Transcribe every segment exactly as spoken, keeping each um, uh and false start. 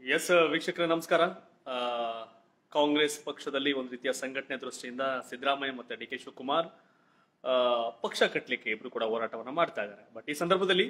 S ವೀಕ್ಷಕರೇ ನಮಸ್ಕಾರ. ಕಾಂಗ್ರೆಸ್ ಪಕ್ಷದಲ್ಲಿ ಒಂದು ರೀತಿಯ ಸಂಘಟನೆ ದೃಷ್ಟಿಯಿಂದ ಸಿದ್ದರಾಮಯ್ಯ ಮತ್ತೆ ಡಿ ಕೆ ಶಿವಕುಮಾರ್ ಪಕ್ಷ ಕಟ್ಟಲಿಕ್ಕೆ ಇಬ್ರು ಕೂಡ ಹೋರಾಟವನ್ನ ಮಾಡ್ತಾ ಇದ್ದಾರೆ. ಬಟ್ ಈ ಸಂದರ್ಭದಲ್ಲಿ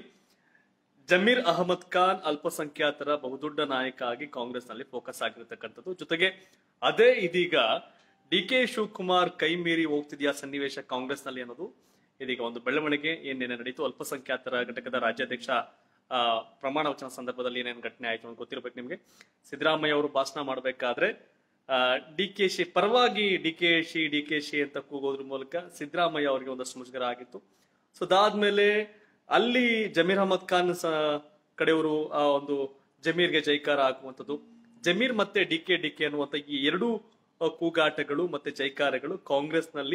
ಜಮೀರ್ ಅಹಮದ್ ಖಾನ್ ಅಲ್ಪಸಂಖ್ಯಾತರ ಬಹುದೊಡ್ಡ ನಾಯಕ ಆಗಿ ಕಾಂಗ್ರೆಸ್ ನಲ್ಲಿ ಫೋಕಸ್ ಆಗಿರತಕ್ಕಂಥದ್ದು. ಜೊತೆಗೆ ಅದೇ ಇದೀಗ ಡಿ ಕೆ ಶಿವಕುಮಾರ್ ಕೈ ಮೀರಿ ಹೋಗ್ತಿದೆಯಾ ಸನ್ನಿವೇಶ ಕಾಂಗ್ರೆಸ್ ನಲ್ಲಿ ಅನ್ನೋದು ಇದೀಗ ಒಂದು ಬೆಳವಣಿಗೆ ಏನೇನು ನಡೀತು. ಅಲ್ಪಸಂಖ್ಯಾತರ ಘಟಕದ ರಾಜ್ಯಾಧ್ಯಕ್ಷ ಆ ಪ್ರಮಾಣ ವಚನ ಸಂದರ್ಭದಲ್ಲಿ ಏನೇನು ಘಟನೆ ಆಯ್ತು ಅಂತ ಗೊತ್ತಿರ್ಬೇಕು ನಿಮ್ಗೆ. ಸಿದ್ದರಾಮಯ್ಯ ಅವರು ಭಾಷಣ ಮಾಡಬೇಕಾದ್ರೆ ಆ ಡಿ ಕೆ ಶಿ ಪರವಾಗಿ D K Shi D K Shi ಅಂತ ಕೂಗೋದ್ರ ಮೂಲಕ ಸಿದ್ದರಾಮಯ್ಯ ಅವರಿಗೆ ಒಂದಷ್ಟು ಮುಜುಗರ ಆಗಿತ್ತು. ಸೊ ಅದಾದ್ಮೇಲೆ ಅಲ್ಲಿ ಜಮೀರ್ ಅಹಮದ್ ಖಾನ್ ಕಡೆಯವರು ಆ ಒಂದು ಜಮೀರ್ಗೆ ಜೈಕಾರ ಹಾಕುವಂಥದ್ದು, ಜಮೀರ್ ಮತ್ತೆ ಡಿ ಕೆ ಡಿ ಕೆ ಅನ್ನುವಂಥ ಈ ಎರಡು ಕೂಗಾಟಗಳು ಮತ್ತೆ ಜೈಕಾರಗಳು ಕಾಂಗ್ರೆಸ್ ನಲ್ಲಿ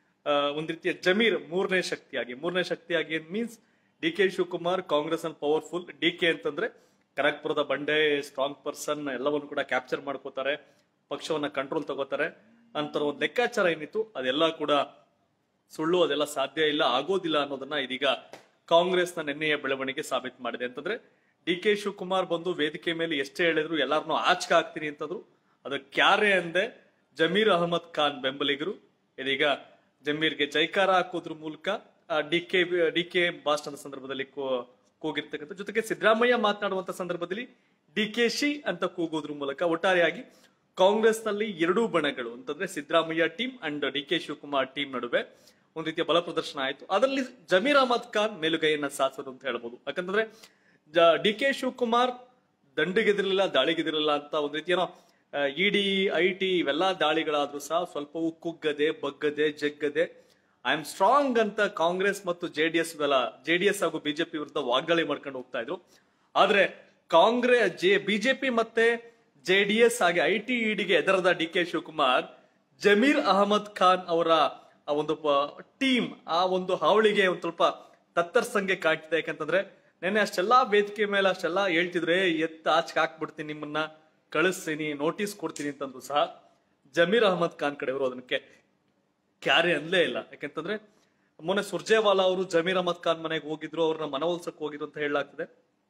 ಒಂದ್ ರೀತಿಯ ಜಮೀರ್ ಮೂರನೇ ಶಕ್ತಿಯಾಗಿ ಮೂರನೇ ಶಕ್ತಿಯಾಗಿ means D K Shivakumar Congress ಅಲ್ಲಿ ಪವರ್ಫುಲ್, ಡಿ ಕೆ ಅಂತಂದ್ರೆ ಕನಕಪುರದ ಬಂಡೆ ಸ್ಟ್ರಾಂಗ್ ಪರ್ಸನ್, ಎಲ್ಲವನ್ನು ಕೂಡ ಕ್ಯಾಪ್ಚರ್ ಮಾಡ್ಕೋತಾರೆ, ಪಕ್ಷವನ್ನ ಕಂಟ್ರೋಲ್ ತಗೋತಾರೆ ಅಂತ ಒಂದು ಲೆಕ್ಕಾಚಾರ ಏನಿತ್ತು ಅದೆಲ್ಲ ಕೂಡ ಸುಳ್ಳು, ಅದೆಲ್ಲ ಸಾಧ್ಯ ಇಲ್ಲ, ಆಗೋದಿಲ್ಲ ಅನ್ನೋದನ್ನ ಇದೀಗ ಕಾಂಗ್ರೆಸ್ ನ ನಿನ್ನೆಯ ಬೆಳವಣಿಗೆ ಸಾಬೀತು ಮಾಡಿದೆ. ಅಂತಂದ್ರೆ ಡಿ ಕೆ ಶಿವಕುಮಾರ್ ಬಂದು ವೇದಿಕೆ ಮೇಲೆ ಎಷ್ಟೇ ಹೇಳಿದ್ರು ಎಲ್ಲಾರನ್ನೂ ಆಚಕ ಹಾಕ್ತೀನಿ ಅಂತಂದ್ರು, ಅದು ಕ್ಯಾರೆ ಅಂದೆ ಜಮೀರ್ ಅಹಮದ್ ಖಾನ್ ಬೆಂಬಲಿಗರು ಇದೀಗ ಜಮೀರ್ಗೆ ಜೈಕಾರ ಹಾಕೋದ್ರ ಮೂಲಕ ಡಿ ಕೆ ಡಿ ಕೆ ಭಾಷಣದ ಸಂದರ್ಭದಲ್ಲಿ ಕೂಗಿರ್ತಕ್ಕಂಥ, ಜೊತೆಗೆ ಸಿದ್ದರಾಮಯ್ಯ ಮಾತನಾಡುವಂತ ಸಂದರ್ಭದಲ್ಲಿ ಡಿ ಕೆ ಶಿ ಅಂತ ಕೂಗೋದ್ರ ಮೂಲಕ ಒಟ್ಟಾರೆಯಾಗಿ ಕಾಂಗ್ರೆಸ್ ನಲ್ಲಿ ಎರಡೂ ಬಣಗಳು ಅಂತಂದ್ರೆ Siddaramaiah team and D K Shivakumar team ನಡುವೆ ಒಂದ್ ರೀತಿಯ ಬಲ ಪ್ರದರ್ಶನ ಆಯ್ತು. ಅದರಲ್ಲಿ ಜಮೀರ್ ಅಹಮದ್ ಖಾನ್ ಮೇಲುಗೈಯನ್ನ ಸಾಧಿಸೋದು ಅಂತ ಹೇಳ್ಬೋದು. ಯಾಕಂತಂದ್ರೆ ಡಿ ಕೆ ಶಿವಕುಮಾರ್ ದಂಡಿಗೆದಿರಲಿಲ್ಲ, ದಾಳಿಗೆದಿರಲಿಲ್ಲ ಅಂತ ಒಂದ್ ರೀತಿಯೇನೋ ಇಡಿ ಐ ಟಿ ಇವೆಲ್ಲಾ ದಾಳಿಗಳಾದ್ರೂ ಸಹ ಸ್ವಲ್ಪವೂ ಕುಗ್ಗದೆ ಬಗ್ಗದೆ ಜಗ್ಗದೆ ಐ ಆಮ್ ಸ್ಟ್ರಾಂಗ್ ಅಂತ ಕಾಂಗ್ರೆಸ್ ಮತ್ತು ಜೆಡಿಎಸ್ ಜೆಡಿಎಸ್ ಹಾಗೂ ಬಿಜೆಪಿ ವಿರುದ್ಧ ವಾಗ್ದಾಳಿ ಮಾಡ್ಕೊಂಡು ಹೋಗ್ತಾ ಇದ್ರು. ಆದ್ರೆ ಕಾಂಗ್ರೆಸ್ ಜೆ ಬಿಜೆಪಿ ಮತ್ತೆ ಜೆಡಿಎಸ್ ಹಾಗೆ ಐ ಟಿ ಇಡಿಗೆ ಎದರದ ಡಿ ಕೆ ಶಿವಕುಮಾರ್ ಜಮೀರ್ ಅಹಮದ್ ಖಾನ್ ಅವರ ಒಂದು ಟೀಮ್ ಆ ಒಂದು ಹಾವಳಿಗೆ ಒಂದ್ ಸ್ವಲ್ಪ ತತ್ತರ್ಸಂಗೆ ಕಾಣ್ತಿದೆ. ಯಾಕಂತಂದ್ರೆ ನೆನ್ನೆ ಅಷ್ಟೆಲ್ಲಾ ವೇದಿಕೆ ಮೇಲೆ ಅಷ್ಟೆಲ್ಲಾ ಹೇಳ್ತಿದ್ರೆ ಎತ್ತ ಆಚೆ ಹಾಕ್ಬಿಡ್ತೀನಿ, ನಿಮ್ಮನ್ನ ಕಳಿಸ್ತೀನಿ, ನೋಟಿಸ್ ಕೊಡ್ತೀನಿ ಅಂತಂದ್ರು ಸಹ ಜಮೀರ್ ಅಹಮದ್ ಖಾನ್ ಕಡೆಯವರು ಅದಕ್ಕೆ ಕ್ಯಾರೆ ಅನ್ಲೇ ಇಲ್ಲ. ಯಾಕಂತಂದ್ರೆ ಮೊನ್ನೆ ಸುರ್ಜೇವಾಲಾ ಅವರು ಜಮೀರ್ ಅಹಮದ್ ಖಾನ್ ಮನೆಗೆ ಹೋಗಿದ್ರು, ಅವ್ರನ್ನ ಮನವೊಲಿಸಕ್ ಹೋಗಿದ್ರು ಅಂತ ಹೇಳಲಾಗ್ತದೆ.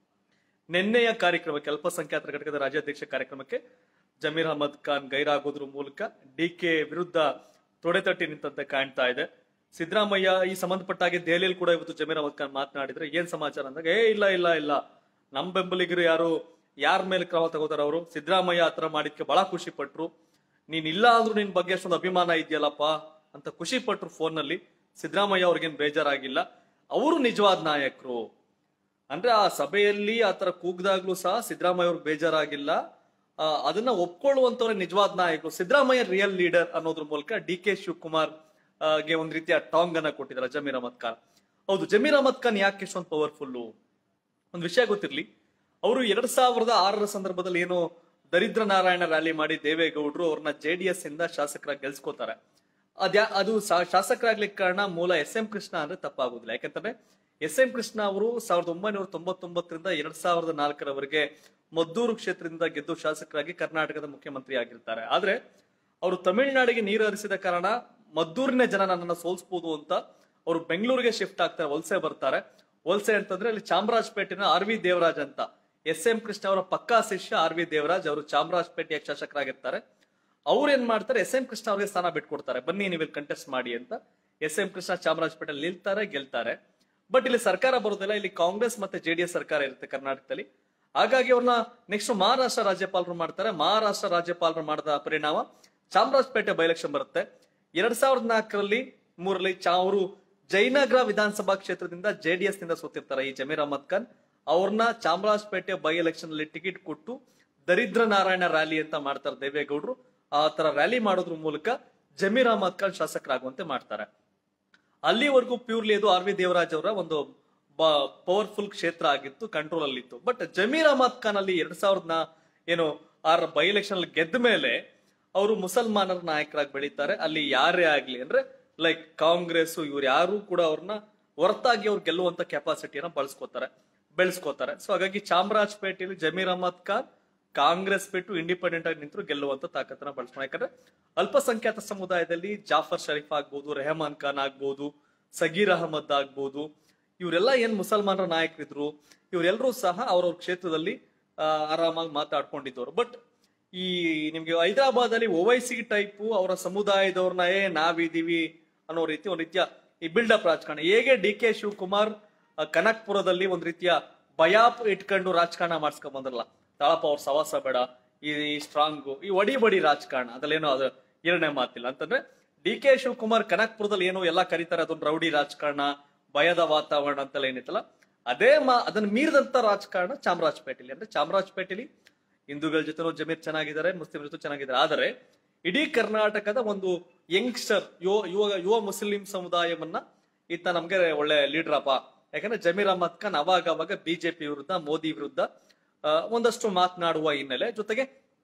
ನಿನ್ನೆಯ ಕಾರ್ಯಕ್ರಮಕ್ಕೆ ಅಲ್ಪಸಂಖ್ಯಾತರ ಘಟಕದ ರಾಜ್ಯಾಧ್ಯಕ್ಷ ಕಾರ್ಯಕ್ರಮಕ್ಕೆ ಜಮೀರ್ ಅಹಮದ್ ಖಾನ್ ಗೈರಾಗೋದ್ರ ಮೂಲಕ ಡಿ ಕೆ ವಿರುದ್ಧ ತೊಡೆತಟ್ಟಿ ನಿಂತಂತೆ ಕಾಣ್ತಾ ಇದೆ. ಸಿದ್ದರಾಮಯ್ಯ ಈ ಸಂಬಂಧಪಟ್ಟ ಹಾಗೆ ದೆಹಲಿಯಲ್ಲಿ ಕೂಡ ಇವತ್ತು ಜಮೀರ್ ಅಹಮದ್ ಖಾನ್ ಮಾತನಾಡಿದ್ರೆ ಏನ್ ಸಮಾಚಾರ ಅಂದಾಗ ಏ ಇಲ್ಲ ಇಲ್ಲ ಇಲ್ಲ ನಮ್ ಬೆಂಬಲಿಗರು ಯಾರು ಯಾರ ಮೇಲೆ ಕ್ರಮ ತಗೋತಾರ, ಅವರು ಸಿದ್ದರಾಮಯ್ಯ ಆತರ ಮಾಡಿದ್ಕೆ ಬಹಳ ಖುಷಿ ಪಟ್ರು, ನೀನ್ ಇಲ್ಲ ಅಂದ್ರೂ ನಿನ್ ಬಗ್ಗೆ ಅಷ್ಟೊಂದು ಅಭಿಮಾನ ಇದೆಯಲ್ಲಪ್ಪ ಅಂತ ಖುಷಿ ಪಟ್ರು ಫೋನ್ ನಲ್ಲಿ. ಸಿದ್ದರಾಮಯ್ಯ ಅವ್ರಿಗೇನ್ ಬೇಜಾರಾಗಿಲ್ಲ, ಅವರು ನಿಜವಾದ ನಾಯಕರು ಅಂದ್ರೆ ಆ ಸಭೆಯಲ್ಲಿ ಆತರ ಕೂಗ್ದಾಗ್ಲೂ ಸಹ ಸಿದ್ದರಾಮಯ್ಯ ಅವ್ರಿಗೆ ಬೇಜಾರಾಗಿಲ್ಲ, ಅದನ್ನ ಒಪ್ಕೊಳ್ಳುವಂತವ್ರೆ ನಿಜವಾದ ನಾಯಕರು, ಸಿದ್ದರಾಮಯ್ಯ ರಿಯಲ್ ಲೀಡರ್ ಅನ್ನೋದ್ರ ಮೂಲಕ ಡಿ ಕೆ ಶಿವಕುಮಾರ್ ಗೆ ಒಂದ್ ರೀತಿಯ ಟಾಂಗ್ ಅನ್ನ ಕೊಟ್ಟಿದ್ದಾರೆ ಜಮೀರ್ ಅಹಮದ್ ಖಾನ್. ಹೌದು, ಜಮೀರ್ ಅಹಮದ್ ಖಾನ್ ಯಾಕೆ ಇಷ್ಟೊಂದು ಪವರ್ಫುಲ್ ಒಂದ್ ವಿಷಯ ಗೊತ್ತಿರ್ಲಿ. ಅವರು ಎರಡ್ ಸಾವಿರದ ಆರರ ಸಂದರ್ಭದಲ್ಲಿ ಏನು ದರಿದ್ರ ನಾರಾಯಣ ರ್ಯಾಲಿ ಮಾಡಿ ದೇವೇಗೌಡರು ಅವ್ರನ್ನ ಜೆಡಿಎಸ್ ಇಂದ ಶಾಸಕರಾಗಿ ಗೆಲ್ಸ್ಕೋತಾರೆ. ಅದ್ಯಾ ಅದು ಶಾಸಕರಾಗ್ಲಿಕ್ಕೆ ಕಾರಣ ಮೂಲ ಎಸ್ ಎಂ ಕೃಷ್ಣ ಅಂದ್ರೆ ತಪ್ಪಾಗುದಿಲ್ಲ. ಯಾಕಂತಂದ್ರೆ ಎಸ್ ಎಂ ಕೃಷ್ಣ ಅವರು ಸಾವಿರದ ಒಂಬೈನೂರ ತೊಂಬತ್ತೊಂಬತ್ತರಿಂದ ಎರಡ್ ಸಾವಿರದ ನಾಲ್ಕರವರೆಗೆ ಮದ್ದೂರು ಕ್ಷೇತ್ರದಿಂದ ಗೆದ್ದು ಶಾಸಕರಾಗಿ ಕರ್ನಾಟಕದ ಮುಖ್ಯಮಂತ್ರಿ ಆಗಿರ್ತಾರೆ. ಆದ್ರೆ ಅವರು ತಮಿಳುನಾಡಿಗೆ ನೀರು ಹರಿಸಿದ ಕಾರಣ ಮದ್ದೂರಿನ ಜನ ನನ್ನನ್ನು ಸೋಲ್ಸ್ಬೋದು ಅಂತ ಅವರು ಬೆಂಗಳೂರಿಗೆ ಶಿಫ್ಟ್ ಆಗ್ತಾರೆ, ವಲಸೆ ಬರ್ತಾರೆ. ವಲಸೆ ಅಂತಂದ್ರೆ ಅಲ್ಲಿ ಚಾಮರಾಜಪೇಟೆನ ಆರ್ ವಿ ದೇವರಾಜ್ ಅಂತ ಎಸ್ ಎಂ ಕೃಷ್ಣ ಅವರ ಪಕ್ಕಾ ಶಿಷ್ಯ ಆರ್ ವಿ ದೇವರಾಜ್ ಅವರು ಚಾಮರಾಜಪೇಟೆಯ ಶಾಸಕರಾಗಿರ್ತಾರೆ. ಅವ್ರು ಏನ್ ಮಾಡ್ತಾರೆ, ಎಸ್ ಎಂ ಕೃಷ್ಣ ಅವ್ರಿಗೆ ಸ್ಥಾನ ಬಿಟ್ಕೊಡ್ತಾರೆ, ಬನ್ನಿ ನೀವು ಕಂಟೆಸ್ಟ್ ಮಾಡಿ ಅಂತ. ಎಸ್ ಎಂ ಕೃಷ್ಣ ಚಾಮರಾಜಪೇಟೆಯಲ್ಲಿ ನಿಲ್ತಾರೆ, ಗೆಲ್ತಾರೆ. ಬಟ್ ಇಲ್ಲಿ ಸರ್ಕಾರ ಬರೋದಿಲ್ಲ, ಇಲ್ಲಿ ಕಾಂಗ್ರೆಸ್ ಮತ್ತೆ ಜೆಡಿಎಸ್ ಸರ್ಕಾರ ಇರುತ್ತೆ ಕರ್ನಾಟಕದಲ್ಲಿ. ಹಾಗಾಗಿ ಅವ್ರನ್ನ ನೆಕ್ಸ್ಟ್ ಮಹಾರಾಷ್ಟ್ರ ರಾಜ್ಯಪಾಲರು ಮಾಡ್ತಾರೆ. ಮಹಾರಾಷ್ಟ್ರ ರಾಜ್ಯಪಾಲರು ಮಾಡಿದ ಪರಿಣಾಮ ಚಾಮರಾಜಪೇಟೆ ಬೈ ಎಲೆಕ್ಷನ್ ಬರುತ್ತೆ. ಎರಡ್ ಸಾವಿರದ ನಾಲ್ಕರಲ್ಲಿ ಮೂರಲ್ಲಿ ಅವರು ಜಯನಗರ ವಿಧಾನಸಭಾ ಕ್ಷೇತ್ರದಿಂದ ಜೆಡಿಎಸ್ ನಿಂದ ಸೋತಿರ್ತಾರೆ ಈ ಜಮೀರ್ ಅಹಮದ್ ಖಾನ್. ಅವ್ರನ್ನ ಚಾಮರಾಜಪೇಟೆ ಬೈ ಎಲೆಕ್ಷನ್ ಅಲ್ಲಿ ಟಿಕೆಟ್ ಕೊಟ್ಟು ದರಿದ್ರ ನಾರಾಯಣ ರ್ಯಾಲಿ ಅಂತ ಮಾಡ್ತಾರೆ ದೇವೇಗೌಡರು. ಆ ತರ ರ್ಯಾಲಿ ಮಾಡೋದ್ರ ಮೂಲಕ ಜಮೀರ್ ಅಹಮದ್ ಖಾನ್ ಶಾಸಕರಾಗುವಂತೆ ಮಾಡ್ತಾರೆ. ಅಲ್ಲಿವರೆಗೂ ಪ್ಯೂರ್ಲಿ ಅದು ಆರ್ ವಿ ದೇವರಾಜ್ ಅವರ ಒಂದು ಪವರ್ಫುಲ್ ಕ್ಷೇತ್ರ ಆಗಿತ್ತು, ಕಂಟ್ರೋಲ್ ಅಲ್ಲಿ ಇತ್ತು. ಬಟ್ ಜಮೀರ್ ಅಹಮದ್ ಖಾನ್ ಅಲ್ಲಿ ಎರಡ್ ಸಾವಿರದ ಏನು ಆರ್ ಬೈ ಎಲೆಕ್ಷನ್ ಅಲ್ಲಿ ಗೆದ್ದ ಮೇಲೆ ಅವರು ಮುಸಲ್ಮಾನರ ನಾಯಕರಾಗಿ ಬೆಳೀತಾರೆ. ಅಲ್ಲಿ ಯಾರೇ ಆಗ್ಲಿ ಅಂದ್ರೆ ಲೈಕ್ ಕಾಂಗ್ರೆಸ್ ಇವ್ರು ಯಾರು ಕೂಡ ಅವ್ರನ್ನ ಹೊರತಾಗಿ ಅವ್ರು ಗೆಲ್ಲುವಂತ ಕೆಪಾಸಿಟಿಯನ್ನ ಬಳಸ್ಕೋತಾರೆ ಬೆಳೆಸ್ಕೋತಾರೆ. ಸೊ ಹಾಗಾಗಿ ಚಾಮರಾಜಪೇಟೆಯಲ್ಲಿ ಜಮೀರ್ ಅಹಮದ್ ಖಾನ್ ಕಾಂಗ್ರೆಸ್ ಬಿಟ್ಟು ಇಂಡಿಪೆಂಡೆಂಟ್ ಆಗಿ ನಿಂತರು ಗೆಲ್ಲುವಂತ ತಾಕತ್ತನ್ನ ಬಳಸ್ಕೊಂಡು. ಯಾಕಂದ್ರೆ ಅಲ್ಪಸಂಖ್ಯಾತ ಸಮುದಾಯದಲ್ಲಿ ಜಾಫರ್ ಶರೀಫ್ ಆಗ್ಬೋದು, ರೆಹಮಾನ್ ಖಾನ್ ಆಗ್ಬೋದು, ಸಗೀರ್ ಅಹಮದ್ ಆಗ್ಬೋದು, ಇವರೆಲ್ಲ ಏನ್ ಮುಸಲ್ಮಾನರ ನಾಯಕರಿದ್ರು ಇವರೆಲ್ಲರೂ ಸಹ ಅವರವ್ರ ಕ್ಷೇತ್ರದಲ್ಲಿ ಆರಾಮಾಗಿ ಮಾತಾಡ್ಕೊಂಡಿದ್ದವರು. ಬಟ್ ಈ ನಿಮ್ಗೆ ಹೈದರಾಬಾದ್ ಅಲ್ಲಿ ಓವೈಸಿ ಟೈಪ್ ಅವರ ಸಮುದಾಯದವ್ರನ್ನ ಏ ನಾವಿದೀವಿ ಅನ್ನೋ ರೀತಿ ಒಂದ್ ರೀತಿಯ ಈ ಬಿಲ್ಡಪ್ ರಾಜಕಾರಣ. ಹೇಗೆ ಡಿ ಕೆ ಶಿವಕುಮಾರ್ ಕನಕ್ಪುರದಲ್ಲಿ ಒಂದ್ ರೀತಿಯ ಭಯಾಪ್ ಇಟ್ಕೊಂಡು ರಾಜಕಾರಣ ಮಾಡ್ಸ್ಕೊಂಡ್ ಬಂದ್ರಲ್ಲ, ತಾಳಪ್ಪ ಅವ್ರ ಸವಾಸ ಬೇಡ, ಈ ಸ್ಟ್ರಾಂಗು, ಈ ಒಡಿ ಬಡಿ ರಾಜಕಾರಣ ಅದಲ್ಲೇನೋ ಅದು ಎರಡನೇ ಮಾತಿಲ್ಲ ಅಂತಂದ್ರೆ, ಡಿ ಕೆ ಶಿವಕುಮಾರ್ ಕನಕ್ಪುರದಲ್ಲಿ ಏನೋ ಎಲ್ಲ ಕರೀತಾರೆ ಅದೊಂದು ರೌಡಿ ರಾಜಕಾರಣ, ಭಯದ ವಾತಾವರಣ ಅಂತೆಲ್ಲ ಏನಿತ್ತಲ್ಲ, ಅದೇ ಮಾ ಅದನ್ನ ಮೀರಿದಂತ ರಾಜಕಾರಣ ಚಾಮರಾಜಪೇಟೆಲಿ. ಅಂದ್ರೆ ಚಾಮರಾಜಪೇಟೆಲಿ ಹಿಂದೂಗಳ ಜೊತೆ ಜಮೀರ್ ಚೆನ್ನಾಗಿದ್ದಾರೆ, ಮುಸ್ಲಿಂ ಜೊತೆ ಚೆನ್ನಾಗಿದ್ದಾರೆ. ಆದರೆ ಇಡೀ ಕರ್ನಾಟಕದ ಒಂದು ಯಂಗ್ಸ್ಟರ್ ಯುವ ಯುವ ಯುವ ಮುಸ್ಲಿಂ ಸಮುದಾಯವನ್ನ ಈತ ನಮ್ಗೆ ಒಳ್ಳೆ ಲೀಡರ್ ಅಪ್ಪ. ಯಾಕಂದ್ರೆ ಜಮೀರ್ ಅಹಮದ್ ಖಾನ್ ಅವಾಗ ಅವಾಗ ಬಿಜೆಪಿ ವಿರುದ್ಧ, ಮೋದಿ ವಿರುದ್ಧ ಒಂದಷ್ಟು ಮಾತನಾಡುವ ಹಿನ್ನೆಲೆ, ಜೊತೆಗೆ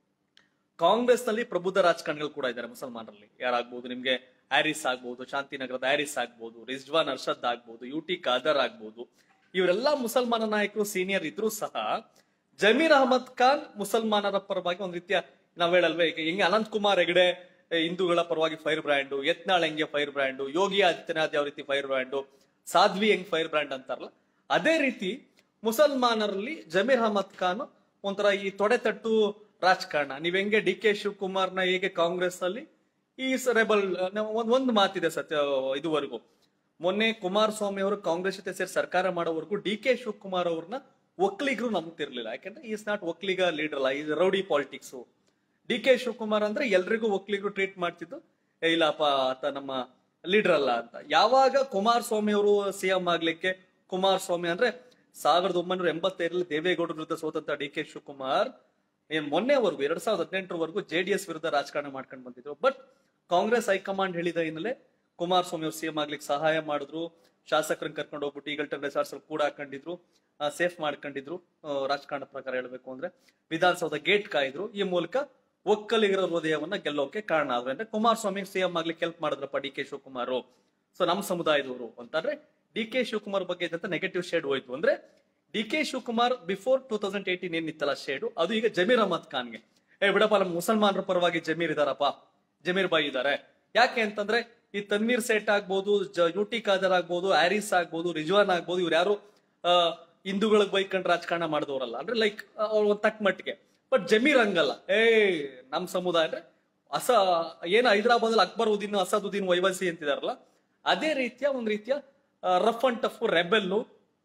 ಕಾಂಗ್ರೆಸ್ ನಲ್ಲಿ ಪ್ರಬುದ್ಧ ರಾಜಕಾರಣಿಗಳು ಕೂಡ ಇದ್ದಾರೆ ಮುಸಲ್ಮಾನರಲ್ಲಿ. ಯಾರಾಗ್ಬೋದು ನಿಮ್ಗೆ ಹ್ಯಾರಿಸ್ ಆಗ್ಬಹುದು, ಶಾಂತಿನಗರದ ಹ್ಯಾರಿಸ್ ಆಗ್ಬಹುದು, ರಿಜ್ವಾನ್ ಅರ್ಷದ್ ಆಗ್ಬಹುದು, ಯು ಟಿ ಖಾದರ್ ಆಗ್ಬಹುದು. ಇವರೆಲ್ಲ ಮುಸಲ್ಮಾನ ನಾಯಕರು ಸೀನಿಯರ್ ಇದ್ರು ಸಹ ಜಮೀರ್ ಅಹಮದ್ ಖಾನ್ ಮುಸಲ್ಮಾನರ ಪರವಾಗಿ ಒಂದ್ ರೀತಿಯ ನಾವ್ ಹೇಳಲ್ವೇ, ಈಗ ಹಿಂಗೆ ಅನಂತ್ ಕುಮಾರ್ ಹೆಗಡೆ ಹಿಂದೂಗಳ ಪರವಾಗಿ ಫೈರ್ ಬ್ರ್ಯಾಂಡು, ಯತ್ನಾಳ್ ಹೆಂಗೆ ಫೈರ್ ಬ್ರ್ಯಾಂಡು, ಯೋಗಿ ಆದಿತ್ಯನಾಥ್ ಯಾವ ರೀತಿ ಫೈರ್ ಬ್ರ್ಯಾಂಡು, ಸಾಧ್ವಿ ಹೆಂಗ್ ಫೈರ್ ಬ್ರ್ಯಾಂಡ್ ಅಂತಾರಲ್ಲ, ಅದೇ ರೀತಿ ಮುಸಲ್ಮಾನರಲ್ಲಿ ಜಮೀರ್ ಅಹಮದ್ ಖಾನ್ ಒಂಥರ ಈ ತೊಡೆತಟ್ಟು ರಾಜಕಾರಣ. ನೀವ್ ಹೆಂಗೆ ಡಿ ಕೆ ಶಿವಕುಮಾರ್ನ ಹೇಗೆ ಕಾಂಗ್ರೆಸ್ ಅಲ್ಲಿ ಈ ರೆಬಲ್ ಒಂದ್ ಒಂದ್ ಮಾತಿದೆ ಸತ್ಯ, ಇದುವರೆಗೂ ಮೊನ್ನೆ ಕುಮಾರಸ್ವಾಮಿ ಅವರು ಕಾಂಗ್ರೆಸ್ ಜೊತೆ ಸೇರಿ ಸರ್ಕಾರ ಮಾಡೋವರೆಗೂ ಡಿ ಕೆ ಶಿವಕುಮಾರ್ ಅವ್ರನ್ನ ಒಕ್ಕಲಿಗರು ನಂಬ್ತಿರ್ಲಿಲ್ಲ. ಯಾಕಂದ್ರೆ ಈಸ್ ನಾಟ್ ಒಕ್ಕಲಿಗ ಲೀಡರ್ ಅಲ್ಲ, ಈ rowdy politics. D K Shivakumar ಅಂದ್ರೆ ಎಲ್ರಿಗೂ ಒಕ್ಕಲಿಗರು ಟ್ರೀಟ್ ಮಾಡ್ತಿದ್ದು, ಇಲ್ಲಪ್ಪ ಆತ ನಮ್ಮ ಲೀಡರ್ ಅಲ್ಲ ಅಂತ. ಯಾವಾಗ ಕುಮಾರಸ್ವಾಮಿ ಅವರು ಸಿಎಂ ಆಗ್ಲಿಕ್ಕೆ, ಕುಮಾರಸ್ವಾಮಿ ಅಂದ್ರೆ ಸಾವಿರದ ಒಂಬೈನೂರ ಎಂಬತ್ತೈದರಲ್ಲಿ ದೇವೇಗೌಡರ ವಿರುದ್ಧ ಸೋತಂತ ಡಿ ಕೆ ಶಿವಕುಮಾರ್ ಏನ್ ಮೊನ್ನೆವರೆಗೂ ಎರಡ್ ಸಾವಿರದ ಹದಿನೆಂಟರವರೆಗೂ ಜೆ ಡಿ ಎಸ್ ವಿರುದ್ಧ ರಾಜಕಾರಣ ಮಾಡ್ಕೊಂಡು ಬಂದಿದ್ರು. ಬಟ್ ಕಾಂಗ್ರೆಸ್ ಹೈಕಮಾಂಡ್ ಹೇಳಿದ ಹಿನ್ನೆಲೆ ಕುಮಾರಸ್ವಾಮಿ ಅವರು ಸಿಎಂ ಆಗ್ಲಿಕ್ಕೆ ಸಹಾಯ ಮಾಡಿದ್ರು, ಶಾಸಕರನ್ನ ಕರ್ಕೊಂಡು ಹೋಗ್ಬಿಟ್ಟು ಈಗಲ್ಟನ್ ರೆಸಾರ್ಟ್ಸ್ ಅಲ್ಲಿ ಕೂಡ ಹಾಕೊಂಡಿದ್ರು, ಸೇಫ್ ಮಾಡ್ಕೊಂಡಿದ್ರು. ರಾಜಕಾರಣ ಪ್ರಕಾರ ಹೇಳ್ಬೇಕು ಅಂದ್ರೆ ವಿಧಾನಸೌಧ ಗೇಟ್ ಕಾಯ್ದ್ರು. ಈ ಮೂಲಕ ಒಕ್ಕಲಿಗರ ಹೃದಯವನ್ನ ಗೆಲ್ಲೋಕೆ ಕಾರಣ ಆದ್ರೆ, ಅಂದ್ರೆ ಕುಮಾರಸ್ವಾಮಿ ಸಿಎಂ ಆಗ್ಲಿಕ್ಕೆ ಹೆಲ್ಪ್ ಮಾಡಿದ್ರಪ್ಪ ಡಿ ಕೆ ಶಿವಕುಮಾರ್. ಸೊ ನಮ್ಮ ಸಮುದಾಯದವರು ಅಂತಂದ್ರೆ ಡಿ ಕೆ ಶಿವಕುಮಾರ್ ಬಗ್ಗೆ ಇದ್ದಂತ ನೆಗೆಟಿವ್ ಶೇಡ್ ಹೋಯ್ತು. ಅಂದ್ರೆ D K Shivakumar before two thousand eighteen ಏನಿತ್ತಲ್ಲ ಶೇಡು, ಅದು ಈಗ ಜಮೀರ್ ಅಹಮದ್ ಖಾನ್ಗೆ ಏ ಬಿಡಪ್ಪ ನಮ್ಮ ಮುಸಲ್ಮಾನರ ಪರವಾಗಿ ಜಮೀರ್ ಇದಾರಪ್ಪ, ಜಮೀರ್ ಬಾಯಿ ಇದಾರೆ. ಯಾಕೆ ಅಂತಂದ್ರೆ ಈ ತನ್ವೀರ್ ಸೇಠ್ ಆಗ್ಬೋದು, ಯು ಟಿ ಖಾದರ್ ಆಗ್ಬೋದು, ಹ್ಯಾರಿಸ್ ಆಗ್ಬೋದು, ರಿಜ್ವಾನ್ ಆಗ್ಬೋದು, ಇವ್ರು ಯಾರು ಅಹ್ ಹಿಂದೂಗಳಿಗೆ ಬೈಕೊಂಡ್ ರಾಜಕಾರಣ ಮಾಡಿದವರಲ್ಲ. ಅಂದ್ರೆ ಲೈಕ್ ಅವ್ರ ಒಂದ್ ತಕ್ಕ ಮಟ್ಟಿಗೆ. ಬಟ್ ಜಮೀರ್ ಹಂಗಲ್ಲ, ಏ ನಮ್ ಸಮುದಾಯ ಅಂದ್ರೆ ಅಸ ಏನ ಹೈದರಾಬಾದ್ ಅಲ್ಲಿ ಅಕ್ಬರ್ ಉದ್ದೀನ್ ಅಸದುದ್ದೀನ್ ವೈವಸಿ ಅಂತಿದಾರಲ್ಲ, ಅದೇ ರೀತಿಯ ಒಂದ್ ರೀತಿಯ ರಫ್ ಅಂಡ್ ಟಫ್ ರೆಬೆಲ್ಲು.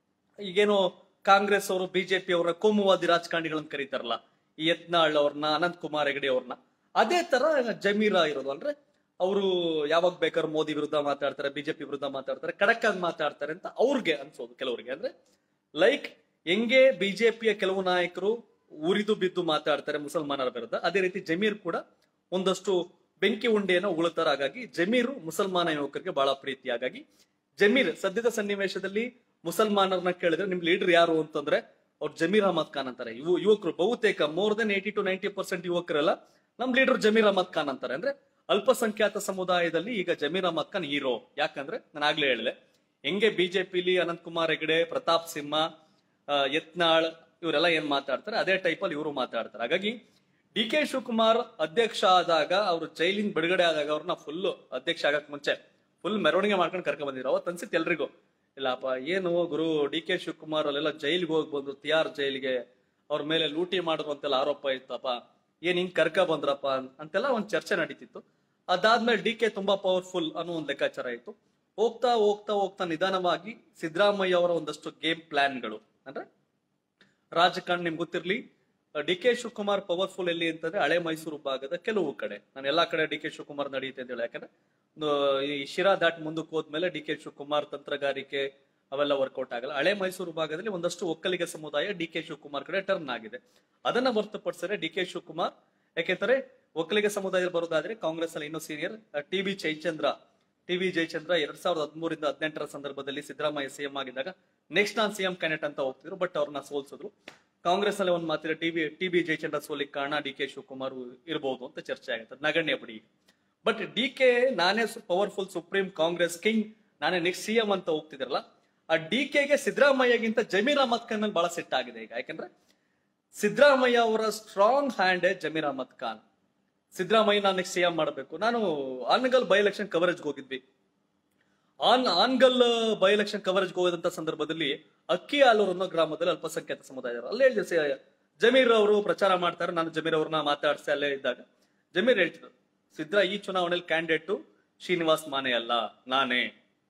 ಈಗೇನೋ ಕಾಂಗ್ರೆಸ್ ಅವರು ಬಿಜೆಪಿ ಅವರ ಕೋಮುವಾದಿ ರಾಜಕಾರಣಿಗಳನ್ನ ಕರೀತಾರಲ್ಲ, ಈ ಯತ್ನಾಳ್ ಅವ್ರನ್ನ, ಅನಂತ್ ಕುಮಾರ್ ಹೆಗಡೆ ಅವ್ರನ್ನ, ಅದೇ ತರ ಜಮೀರ ಇರೋದು. ಅಂದ್ರೆ ಅವರು ಯಾವಾಗ ಬೇಕಾದ್ರೂ ಮೋದಿ ವಿರುದ್ಧ ಮಾತಾಡ್ತಾರೆ, ಬಿಜೆಪಿ ವಿರುದ್ಧ ಮಾತಾಡ್ತಾರೆ, ಖಡಕ್ ಆಗಿ ಮಾತಾಡ್ತಾರೆ ಅಂತ ಅವ್ರಿಗೆ ಅನ್ಸೋದು ಕೆಲವರಿಗೆ. ಅಂದ್ರೆ ಲೈಕ್ ಹೆಂಗೆ ಬಿಜೆಪಿಯ ಕೆಲವು ನಾಯಕರು ಉರಿದು ಬಿದ್ದು ಮಾತಾಡ್ತಾರೆ ಮುಸಲ್ಮಾನರ ವಿರುದ್ಧ, ಅದೇ ರೀತಿ ಜಮೀರ್ ಕೂಡ ಒಂದಷ್ಟು ಬೆಂಕಿ ಉಂಡೆಯನ್ನು ಉಗುಳುತ್ತಾರೆ. ಹಾಗಾಗಿ ಜಮೀರು ಮುಸಲ್ಮಾನ ಯುವಕರಿಗೆ ಬಹಳ ಪ್ರೀತಿ. ಹಾಗಾಗಿ ಜಮೀರ್ ಸದ್ಯದ ಸನ್ನಿವೇಶದಲ್ಲಿ ಮುಸಲ್ಮಾನರನ್ನ ಕೇಳಿದ್ರೆ ನಿಮ್ ಲೀಡರ್ ಯಾರು ಅಂತಂದ್ರೆ ಅವ್ರು ಜಮೀರ್ ಅಹಮದ್ ಖಾನ್ ಅಂತಾರೆ. ಇವು ಯುವಕರು ಬಹುತೇಕ more than eighty to ninety percent ಯುವಕರೆಲ್ಲ ನಮ್ ಲೀಡರ್ ಜಮೀರ್ ಅಹಮದ್ ಖಾನ್ ಅಂತಾರೆ. ಅಂದ್ರೆ ಅಲ್ಪಸಂಖ್ಯಾತ ಸಮುದಾಯದಲ್ಲಿ ಈಗ ಜಮೀರ್ ಅಹಮದ್ ಖಾನ್ ಹೀರೋ. ಯಾಕಂದ್ರೆ ನಾನು ಆಗ್ಲೇ ಹೇಳಿದೆ, ಹೆಂಗೆ ಬಿಜೆಪಿಲಿ ಅನಂತ್ ಕುಮಾರ್ ಹೆಗಡೆ, ಪ್ರತಾಪ್ ಸಿಂಹ, ಯತ್ನಾಳ್ ಇವರೆಲ್ಲ ಏನ್ ಮಾತಾಡ್ತಾರೆ ಅದೇ ಟೈಪ್ ಅಲ್ಲಿ ಇವರು ಮಾತಾಡ್ತಾರೆ. ಹಾಗಾಗಿ ಡಿ ಕೆ ಶಿವಕುಮಾರ್ ಅಧ್ಯಕ್ಷ ಆದಾಗ, ಅವ್ರು ಜೈಲಿಂದ ಬಿಡುಗಡೆ ಆದಾಗ ಅವ್ರನ್ನ ಫುಲ್ ಅಧ್ಯಕ್ಷ ಆಗಕ್ ಮುಂಚೆ ಫುಲ್ ಮೆರವಣಿಗೆ ಮಾಡ್ಕೊಂಡು ಕರ್ಕೊಂಡ್ ಬಂದಿದ್ರು. ಅವತ್ತು ಅನ್ಸಿತ್ತು ಎಲ್ರಿಗೂ, ಇಲ್ಲಪ್ಪ ಏನು ಗುರು ಡಿ ಕೆ ಶಿವಕುಮಾರ್ ಅಲ್ಲೆಲ್ಲ ಜೈಲಿಗೆ ಹೋಗಿ ಬಂದು ತಿಹಾರ್ ಜೈಲಿಗೆ ಅವ್ರ ಮೇಲೆ ಲೂಟಿ ಮಾಡಿದ್ರು ಅಂತೆಲ್ಲ ಆರೋಪ ಇತ್ತಪ್ಪ, ಏನ್ ಹಿಂಗ್ ಕರ್ಕ ಬಂದ್ರಪ್ಪ ಅಂತೆಲ್ಲ ಒಂದ್ ಚರ್ಚೆ ನಡೀತಿತ್ತು. ಅದಾದ್ಮೇಲೆ ಡಿ ಕೆ ತುಂಬಾ ಪವರ್ಫುಲ್ ಅನ್ನೋ ಒಂದ್ ಲೆಕ್ಕಾಚಾರ ಇತ್ತು. ಹೋಗ್ತಾ ಹೋಗ್ತಾ ಹೋಗ್ತಾ ನಿಧಾನವಾಗಿ ಸಿದ್ದರಾಮಯ್ಯ ಅವರ ಒಂದಷ್ಟು ಗೇಮ್ ಪ್ಲಾನ್ಗಳು, ಅಂದ್ರೆ ರಾಜಕಾರಣ ನಿಮ್ಗೆ ಗೊತ್ತಿರ್ಲಿ, ಡಿ ಕೆ ಶಿವಕುಮಾರ್ ಪವರ್ಫುಲ್ ಎಲ್ಲಿ ಅಂತಂದ್ರೆ ಹಳೆ ಮೈಸೂರು ಭಾಗದ ಕೆಲವು ಕಡೆ. ನಾನು ಎಲ್ಲಾ ಕಡೆ ಡಿ ಕೆ ಶಿವಕುಮಾರ್ ನಡೆಯುತ್ತೆ ಅಂತ ಹೇಳಿ, ಯಾಕಂದ್ರೆ ಈ ಶಿರಾ ದಾಟ್ ಮುಂದಕ್ಕೆ ಹೋದ್ಮೇಲೆ ಡಿ ಕೆ ಶಿವಕುಮಾರ್ ತಂತ್ರಗಾರಿಕೆ ಅವೆಲ್ಲ ವರ್ಕೌಟ್ ಆಗಲ್ಲ. ಹಳೆ ಮೈಸೂರು ಭಾಗದಲ್ಲಿ ಒಂದಷ್ಟು ಒಕ್ಕಲಿಗ ಸಮುದಾಯ ಡಿ ಕೆ ಶಿವಕುಮಾರ್ ಕಡೆ ಟರ್ನ್ ಆಗಿದೆ. ಅದನ್ನ ಹೊರತುಪಡಿಸಿದ್ರೆ ಡಿ ಕೆ ಶಿವಕುಮಾರ್, ಯಾಕೆಂದ್ರೆ ಒಕ್ಕಲಿಗ ಸಮುದಾಯ ಬರೋದಾದ್ರೆ ಕಾಂಗ್ರೆಸ್ ಅಲ್ಲಿ ಇನ್ನೂ senior T B Jayachandra T V Jayachandra ಎರಡ್ ಸಾವಿರದ ಹದಿಮೂರಿಂದ ಹದಿನೆಂಟರ ಸಂದರ್ಭದಲ್ಲಿ ಸಿದ್ದರಾಮಯ್ಯ ಸಿಎಂ ಆಗಿದ್ದಾಗ ನೆಕ್ಸ್ಟ್ ನಾನ್ ಸಿಎಂ ಕ್ಯಾಂಡಿಡೇಟ್ ಅಂತ ಹೋಗ್ತಿದ್ರು. ಬಟ್ ಅವ್ರನ್ನ ಸೋಲ್ಸಿದ್ರು. ಕಾಂಗ್ರೆಸ್ ನಲ್ಲಿ ಒಂದ್ ಮಾತಿದ್ರೆ T B T B Jayachandra ಸೋಲಿಗೆ ಕಾರಣ ಡಿ ಕೆ ಶಿವಕುಮಾರ್ ಇರಬಹುದು ಅಂತ ಚರ್ಚೆ ಆಗುತ್ತೆ, ನಗಣ್ಯ ಬಿಡಿ. ಬಟ್ ಡಿ ಕೆ ನಾನೇ ಪವರ್ಫುಲ್ ಸುಪ್ರೀಂ ಕಾಂಗ್ರೆಸ್ ಕಿಂಗ್, ನಾನೇ ನೆಕ್ಸ್ಟ್ ಸಿಎಂ ಅಂತ ಹೋಗ್ತಿದ್ರಲ್ಲ, ಆ ಡಿ ಕೆಗೆ ಸಿದ್ದರಾಮಯ್ಯಗಿಂತ ಜಮೀರ್ ಅಹಮದ್ ಖಾನ್ ಮೇಲೆ ಬಹಳ ಸೆಟ್ ಆಗಿದೆ ಈಗ. ಯಾಕಂದ್ರೆ ಸಿದ್ದರಾಮಯ್ಯ ಅವರ ಸ್ಟ್ರಾಂಗ್ ಹ್ಯಾಂಡ್ ಜಮೀರ್ ಅಹಮದ್ ಖಾನ್. ಸಿದ್ದರಾಮಯ್ಯ ನಾನು ನೆಕ್ಸ್ಟ್ ಸಿಎಂ ಮಾಡಬೇಕು. ನಾನು ಆನ್ಗಲ್ ಬೈ ಎಲೆಕ್ಷನ್ ಕವರೇಜ್ ಹೋಗಿದ್ವಿ. ಆನ್ ಆನ್ಗಲ್ ಬೈ ಎಲೆಕ್ಷನ್ ಕವರೇಜ್ ಹೋದಂತ ಸಂದರ್ಭದಲ್ಲಿ ಅಕ್ಕಿ ಆಲೂರು ಅನ್ನೋ ಗ್ರಾಮದಲ್ಲಿ ಅಲ್ಪಸಂಖ್ಯಾತ ಸಮುದಾಯ, ಅಲ್ಲಿ ಹೇಳಿದೆ ಜಮೀರ್ ಅವರು ಪ್ರಚಾರ ಮಾಡ್ತಾರೆ. ನಾನು ಜಮೀರ್ ಅವ್ರನ್ನ ಮಾತಾಡ್ಸಿ ಅಲ್ಲೇ ಇದ್ದಾಗ ಜಮೀರ್ ಹೇಳ್ತಿದ್ರು, ಸಿದ್ರಾ ಈ ಚುನಾವಣೆಯಲ್ಲಿ ಕ್ಯಾಂಡಿಡೇಟು ಶ್ರೀನಿವಾಸ್ ಮಾನೆ ಅಲ್ಲ, ನಾನೇ.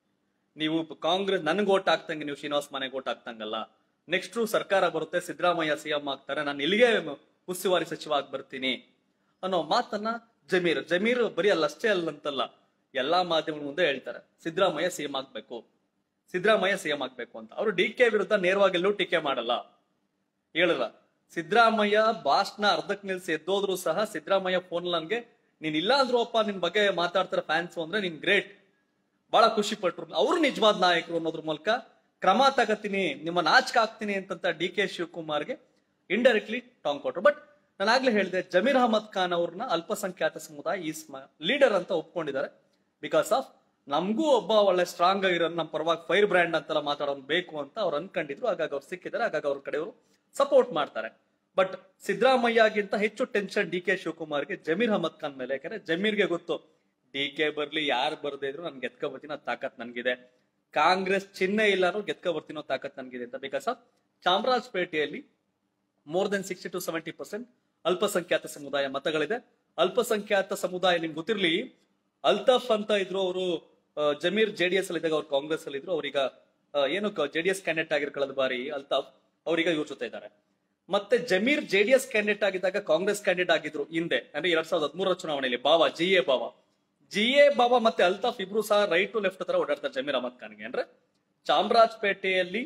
ನೀವು ಕಾಂಗ್ರೆಸ್ ನನ್ಗೆ ಓಟ್ ಹಾಕ್ತಂಗೆ ನೀವು ಶ್ರೀನಿವಾಸ್ ಮಾನೆಗೆ ಓಟ್ ಹಾಕ್ತಂಗಲ್ಲ. ನೆಕ್ಸ್ಟ್ ಸರ್ಕಾರ ಬರುತ್ತೆ, ಸಿದ್ದರಾಮಯ್ಯ ಸಿಎಂ ಆಗ್ತಾರೆ, ನಾನು ಇಲ್ಲಿಗೆ ಉಸ್ತುವಾರಿ ಸಚಿವ ಆಗಿ ಬರ್ತೀನಿ ಅನ್ನೋ ಮಾತನ್ನ ಜಮೀರ್ ಜಮೀರ್ ಬರೀ ಅಲ್ಲ ಅಷ್ಟೇ ಅಲ್ಲಂತಲ್ಲ, ಎಲ್ಲಾ ಮಾಧ್ಯಮಗಳ ಮುಂದೆ ಹೇಳ್ತಾರೆ ಸಿದ್ದರಾಮಯ್ಯ ಸಿಎಂ ಆಗ್ಬೇಕು, ಸಿದ್ದರಾಮಯ್ಯ ಸಿಎಂ ಆಗ್ಬೇಕು ಅಂತ. ಅವರು ಡಿ ಕೆ ವಿರುದ್ಧ ನೇರವಾಗಿ ಎಲ್ಲೂ ಟೀಕೆ ಮಾಡಲ್ಲ, ಹೇಳಲ್ಲ. ಸಿದ್ದರಾಮಯ್ಯ ಭಾಷಣ ಅರ್ಧಕ್ ನಿಲ್ಸಿ ಎದ್ದೋದ್ರು ಸಹ ಸಿದ್ದರಾಮಯ್ಯ ಫೋನ್ ನನ್ಗೆ ನೀನ್ ಇಲ್ಲ ಅಂದ್ರು ಅಪ್ಪ ನಿನ್ ಬಗ್ಗೆ ಮಾತಾಡ್ತಾರೆ ಫ್ಯಾನ್ಸ್ ಅಂದ್ರೆ ನೀನ್ ಗ್ರೇಟ್, ಬಹಳ ಖುಷಿ ಪಟ್ರು, ಅವ್ರು ನಿಜವಾದ ನಾಯಕರು ಅನ್ನೋದ್ರ ಮೂಲಕ ಕ್ರಮ ತಗತೀನಿ, ನಿಮ್ಮ ನಾಚಿಕೆ ಆಗ್ತೀನಿ ಅಂತಂತ ಡಿ ಕೆ ಶಿವಕುಮಾರ್ಗೆ ಇಂಡೈರೆಕ್ಟ್ಲಿ ಟಾಂಗ್ ಕೊಟ್ರು. ಬಟ್ ನಾನು ಆಗ್ಲೇ ಹೇಳಿದೆ, ಜಮೀರ್ ಅಹಮದ್ ಖಾನ್ ಅವ್ರನ್ನ ಅಲ್ಪಸಂಖ್ಯಾತ ಸಮುದಾಯ ಈ ಲೀಡರ್ ಅಂತ ಒಪ್ಕೊಂಡಿದ್ದಾರೆ. ಬಿಕಾಸ್ ಆಫ್ ನಮಗೂ ಒಬ್ಬ ಒಳ್ಳೆ ಸ್ಟ್ರಾಂಗ್ ಆಗಿರೋ ನಮ್ಮ ಪರವಾಗಿ ಫೈರ್ ಬ್ರ್ಯಾಂಡ್ ಅಂತೆಲ್ಲ ಮಾತಾಡೋದು ಬೇಕು ಅಂತ ಅವ್ರು ಅನ್ಕೊಂಡಿದ್ರು. ಹಾಗಾಗಿ ಅವ್ರು ಸಿಕ್ಕಿದ್ದಾರೆ, ಹಾಗಾಗಿ ಅವ್ರ ಕಡೆಯವರು ಸಪೋರ್ಟ್ ಮಾಡ್ತಾರೆ. ಬಟ್ ಸಿದ್ದರಾಮಯ್ಯಗಿಂತ ಹೆಚ್ಚು ಟೆನ್ಷನ್ ಡಿ ಕೆ ಶಿವಕುಮಾರ್ಗೆ ಜಮೀರ್ ಅಹಮದ್ ಖಾನ್ ಮೇಲೆ. ಯಾಕಂದ್ರೆ ಜಮೀರ್ಗೆ ಗೊತ್ತು, ಡಿ ಕೆ ಬರ್ಲಿ ಯಾರು ಬರ್ದೇ ಇದ್ರು ನನ್ ಗೆದ್ಕೊ ಬರ್ತೀನೋ ತಾಕತ್ ನನ್ಗಿದೆ, ಕಾಂಗ್ರೆಸ್ ಚಿಹ್ನೆ ಇಲ್ಲಾರು ಗೆದ್ಕೊ ಬರ್ತೀನೋ ತಾಕತ್ ನನ್ಗಿದೆ ಅಂತ. ಬಿಕಾಸ್ ಆಫ್ ಚಾಮರಾಜಪೇಟೆಯಲ್ಲಿ more than sixty to seventy percent ಅಲ್ಪಸಂಖ್ಯಾತ ಸಮುದಾಯ ಮತಗಳಿದೆ. ಅಲ್ಪಸಂಖ್ಯಾತ ಸಮುದಾಯ ನಿಮ್ಗೆ ಗೊತ್ತಿರ್ಲಿ, ಅಲ್ತಾಫ್ ಅಂತ ಇದ್ರು ಅವರು, ಜಮೀರ್ ಜೆಡಿಎಸ್ ಅಲ್ಲಿ ಇದ್ದಾಗ ಅವ್ರು ಕಾಂಗ್ರೆಸ್ ಅಲ್ಲಿ ಇದ್ರು, ಅವ್ರೀಗ ಏನು ಜೆಡಿಎಸ್ ಕ್ಯಾಂಡಿಡೇಟ್ ಆಗಿರ್ ಕಳೆದ ಬಾರಿ ಅಲ್ತಾಫ್, ಅವ್ರೀಗ ಇವ್ರ ಜೊತೆ ಇದ್ದಾರೆ. ಮತ್ತೆ ಜಮೀರ್ ಜೆಡಿಎಸ್ ಕ್ಯಾಂಡಿಡೇಟ್ ಆಗಿದ್ದಾಗ ಕಾಂಗ್ರೆಸ್ ಕ್ಯಾಂಡಿಡೇಟ್ ಆಗಿದ್ರು ಹಿಂದೆ, ಅಂದ್ರೆ ಎರಡ್ ಸಾವಿರದ ಹದಿಮೂರರ ಚುನಾವಣೆಯಲ್ಲಿ. Baba G A Baba G A Baba ಮತ್ತೆ ಅಲ್ತಾಫ್ ಇಬ್ರು ಸಹ ರೈಟ್ ಟು ಲೆಫ್ಟ್ ತರ ಓಡಾಡ್ತಾರೆ ಜಮೀರ್ ಅಹಮದ್ ಖಾನ್ಗೆ. ಅಂದ್ರೆ ಚಾಮರಾಜಪೇಟೆಯಲ್ಲಿ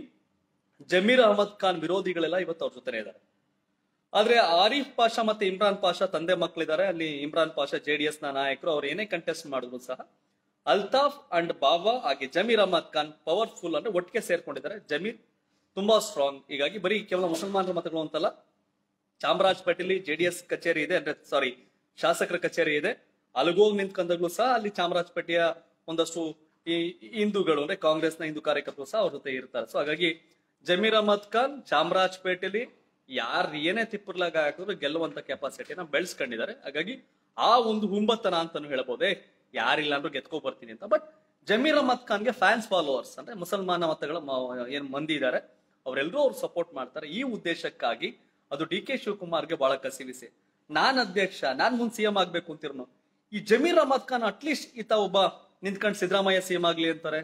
ಜಮೀರ್ ಅಹಮದ್ ಖಾನ್ ವಿರೋಧಿಗಳೆಲ್ಲ ಇವತ್ತು ಅವ್ರ ಜೊತೆ ಇದ್ದಾರೆ. ಆದ್ರೆ ಆರಿಫ್ ಪಾಷಾ ಮತ್ತೆ ಇಮ್ರಾನ್ ಪಾಷಾ ತಂದೆ ಮಕ್ಕಳಿದ್ದಾರೆ ಅಲ್ಲಿ. ಇಮ್ರಾನ್ ಪಾಷಾ ಜೆಡಿಎಸ್ ನ ನಾಯಕರು, ಅವ್ರು ಏನೇ ಕಂಟೆಸ್ಟ್ ಮಾಡಿದ್ರು ಸಹ ಅಲ್ತಾಫ್ ಅಂಡ್ ಬಾಬಾ ಹಾಗೆ ಜಮೀರ್ ಅಹಮದ್ ಖಾನ್ ಪವರ್ಫುಲ್ ಅಂದ್ರೆ ಒಟ್ಟಿಗೆ ಸೇರ್ಕೊಂಡಿದ್ದಾರೆ. ಜಮೀರ್ ತುಂಬಾ ಸ್ಟ್ರಾಂಗ್. ಹೀಗಾಗಿ ಬರೀ ಕೇವಲ ಮುಸಲ್ಮಾನರ ಮತಗಳು ಅಂತಲ್ಲ, ಚಾಮರಾಜಪೇಟೆಯಲ್ಲಿ ಜೆಡಿಎಸ್ ಕಚೇರಿ ಇದೆ, ಅಂದ್ರೆ ಸಾರಿ ಶಾಸಕರ ಕಚೇರಿ ಇದೆ. ಅಲ್ಗೋಗ್ ನಿಂತ್ಕೊಂಡಾಗ್ಲೂ ಸಹ ಅಲ್ಲಿ ಚಾಮರಾಜಪೇಟೆಯ ಒಂದಷ್ಟು ಈ ಹಿಂದೂಗಳು ಅಂದ್ರೆ ಕಾಂಗ್ರೆಸ್ನ ಹಿಂದೂ ಕಾರ್ಯಕರ್ತರು ಸಹ ಅವ್ರ ಜೊತೆ ಇರ್ತಾರೆ. ಸೊ ಹಾಗಾಗಿ ಜಮೀರ್ ಅಹಮದ್ ಖಾನ್ ಚಾಮರಾಜಪೇಟೆಯಲ್ಲಿ ಯಾರು ಏನೇ ತಿಪ್ಪರ್ಲಾಗ ಹಾಕಿದ್ರು ಗೆಲ್ಲುವಂತ ಕೆಪಾಸಿಟಿನ ಬೆಳೆಸ್ಕೊಂಡಿದ್ದಾರೆ. ಹಾಗಾಗಿ ಆ ಒಂದು ಹುಂಬತನ ಅಂತಾನು ಹೇಳ್ಬೋದೇ, ಯಾರಿಲ್ಲ ಅಂದ್ರೂ ಗೆದ್ಕೊ ಬರ್ತೀನಿ ಅಂತ. ಬಟ್ ಜಮೀರ್ ಅಹಮದ್ ಖಾನ್ಗೆ ಫ್ಯಾನ್ಸ್ ಫಾಲೋವರ್ಸ್ ಅಂದ್ರೆ ಮುಸಲ್ಮಾನ ಮತಗಳ ಏನ್ ಮಂದಿ ಇದ್ದಾರೆ, ಅವರೆಲ್ಲರೂ ಅವ್ರು ಸಪೋರ್ಟ್ ಮಾಡ್ತಾರೆ. ಈ ಉದ್ದೇಶಕ್ಕಾಗಿ ಅದು ಡಿ ಕೆ ಶಿವಕುಮಾರ್ಗೆ ಬಹಳ ಕಸಿವಿಸಿ, ನಾನ್ ಅಧ್ಯಕ್ಷ, ನಾನ್ ಮುಂದ್ ಸಿಎಂ ಆಗ್ಬೇಕು ಅಂತಿರ್ನು. ಈ ಜಮೀರ್ ಅಹಮದ್ ಖಾನ್ ಅಟ್ಲೀಸ್ಟ್ ಈತ ಒಬ್ಬ ನಿಂತ್ಕೊಂಡು ಸಿದ್ದರಾಮಯ್ಯ ಸಿಎಂ ಆಗ್ಲಿ ಅಂತಾರೆ,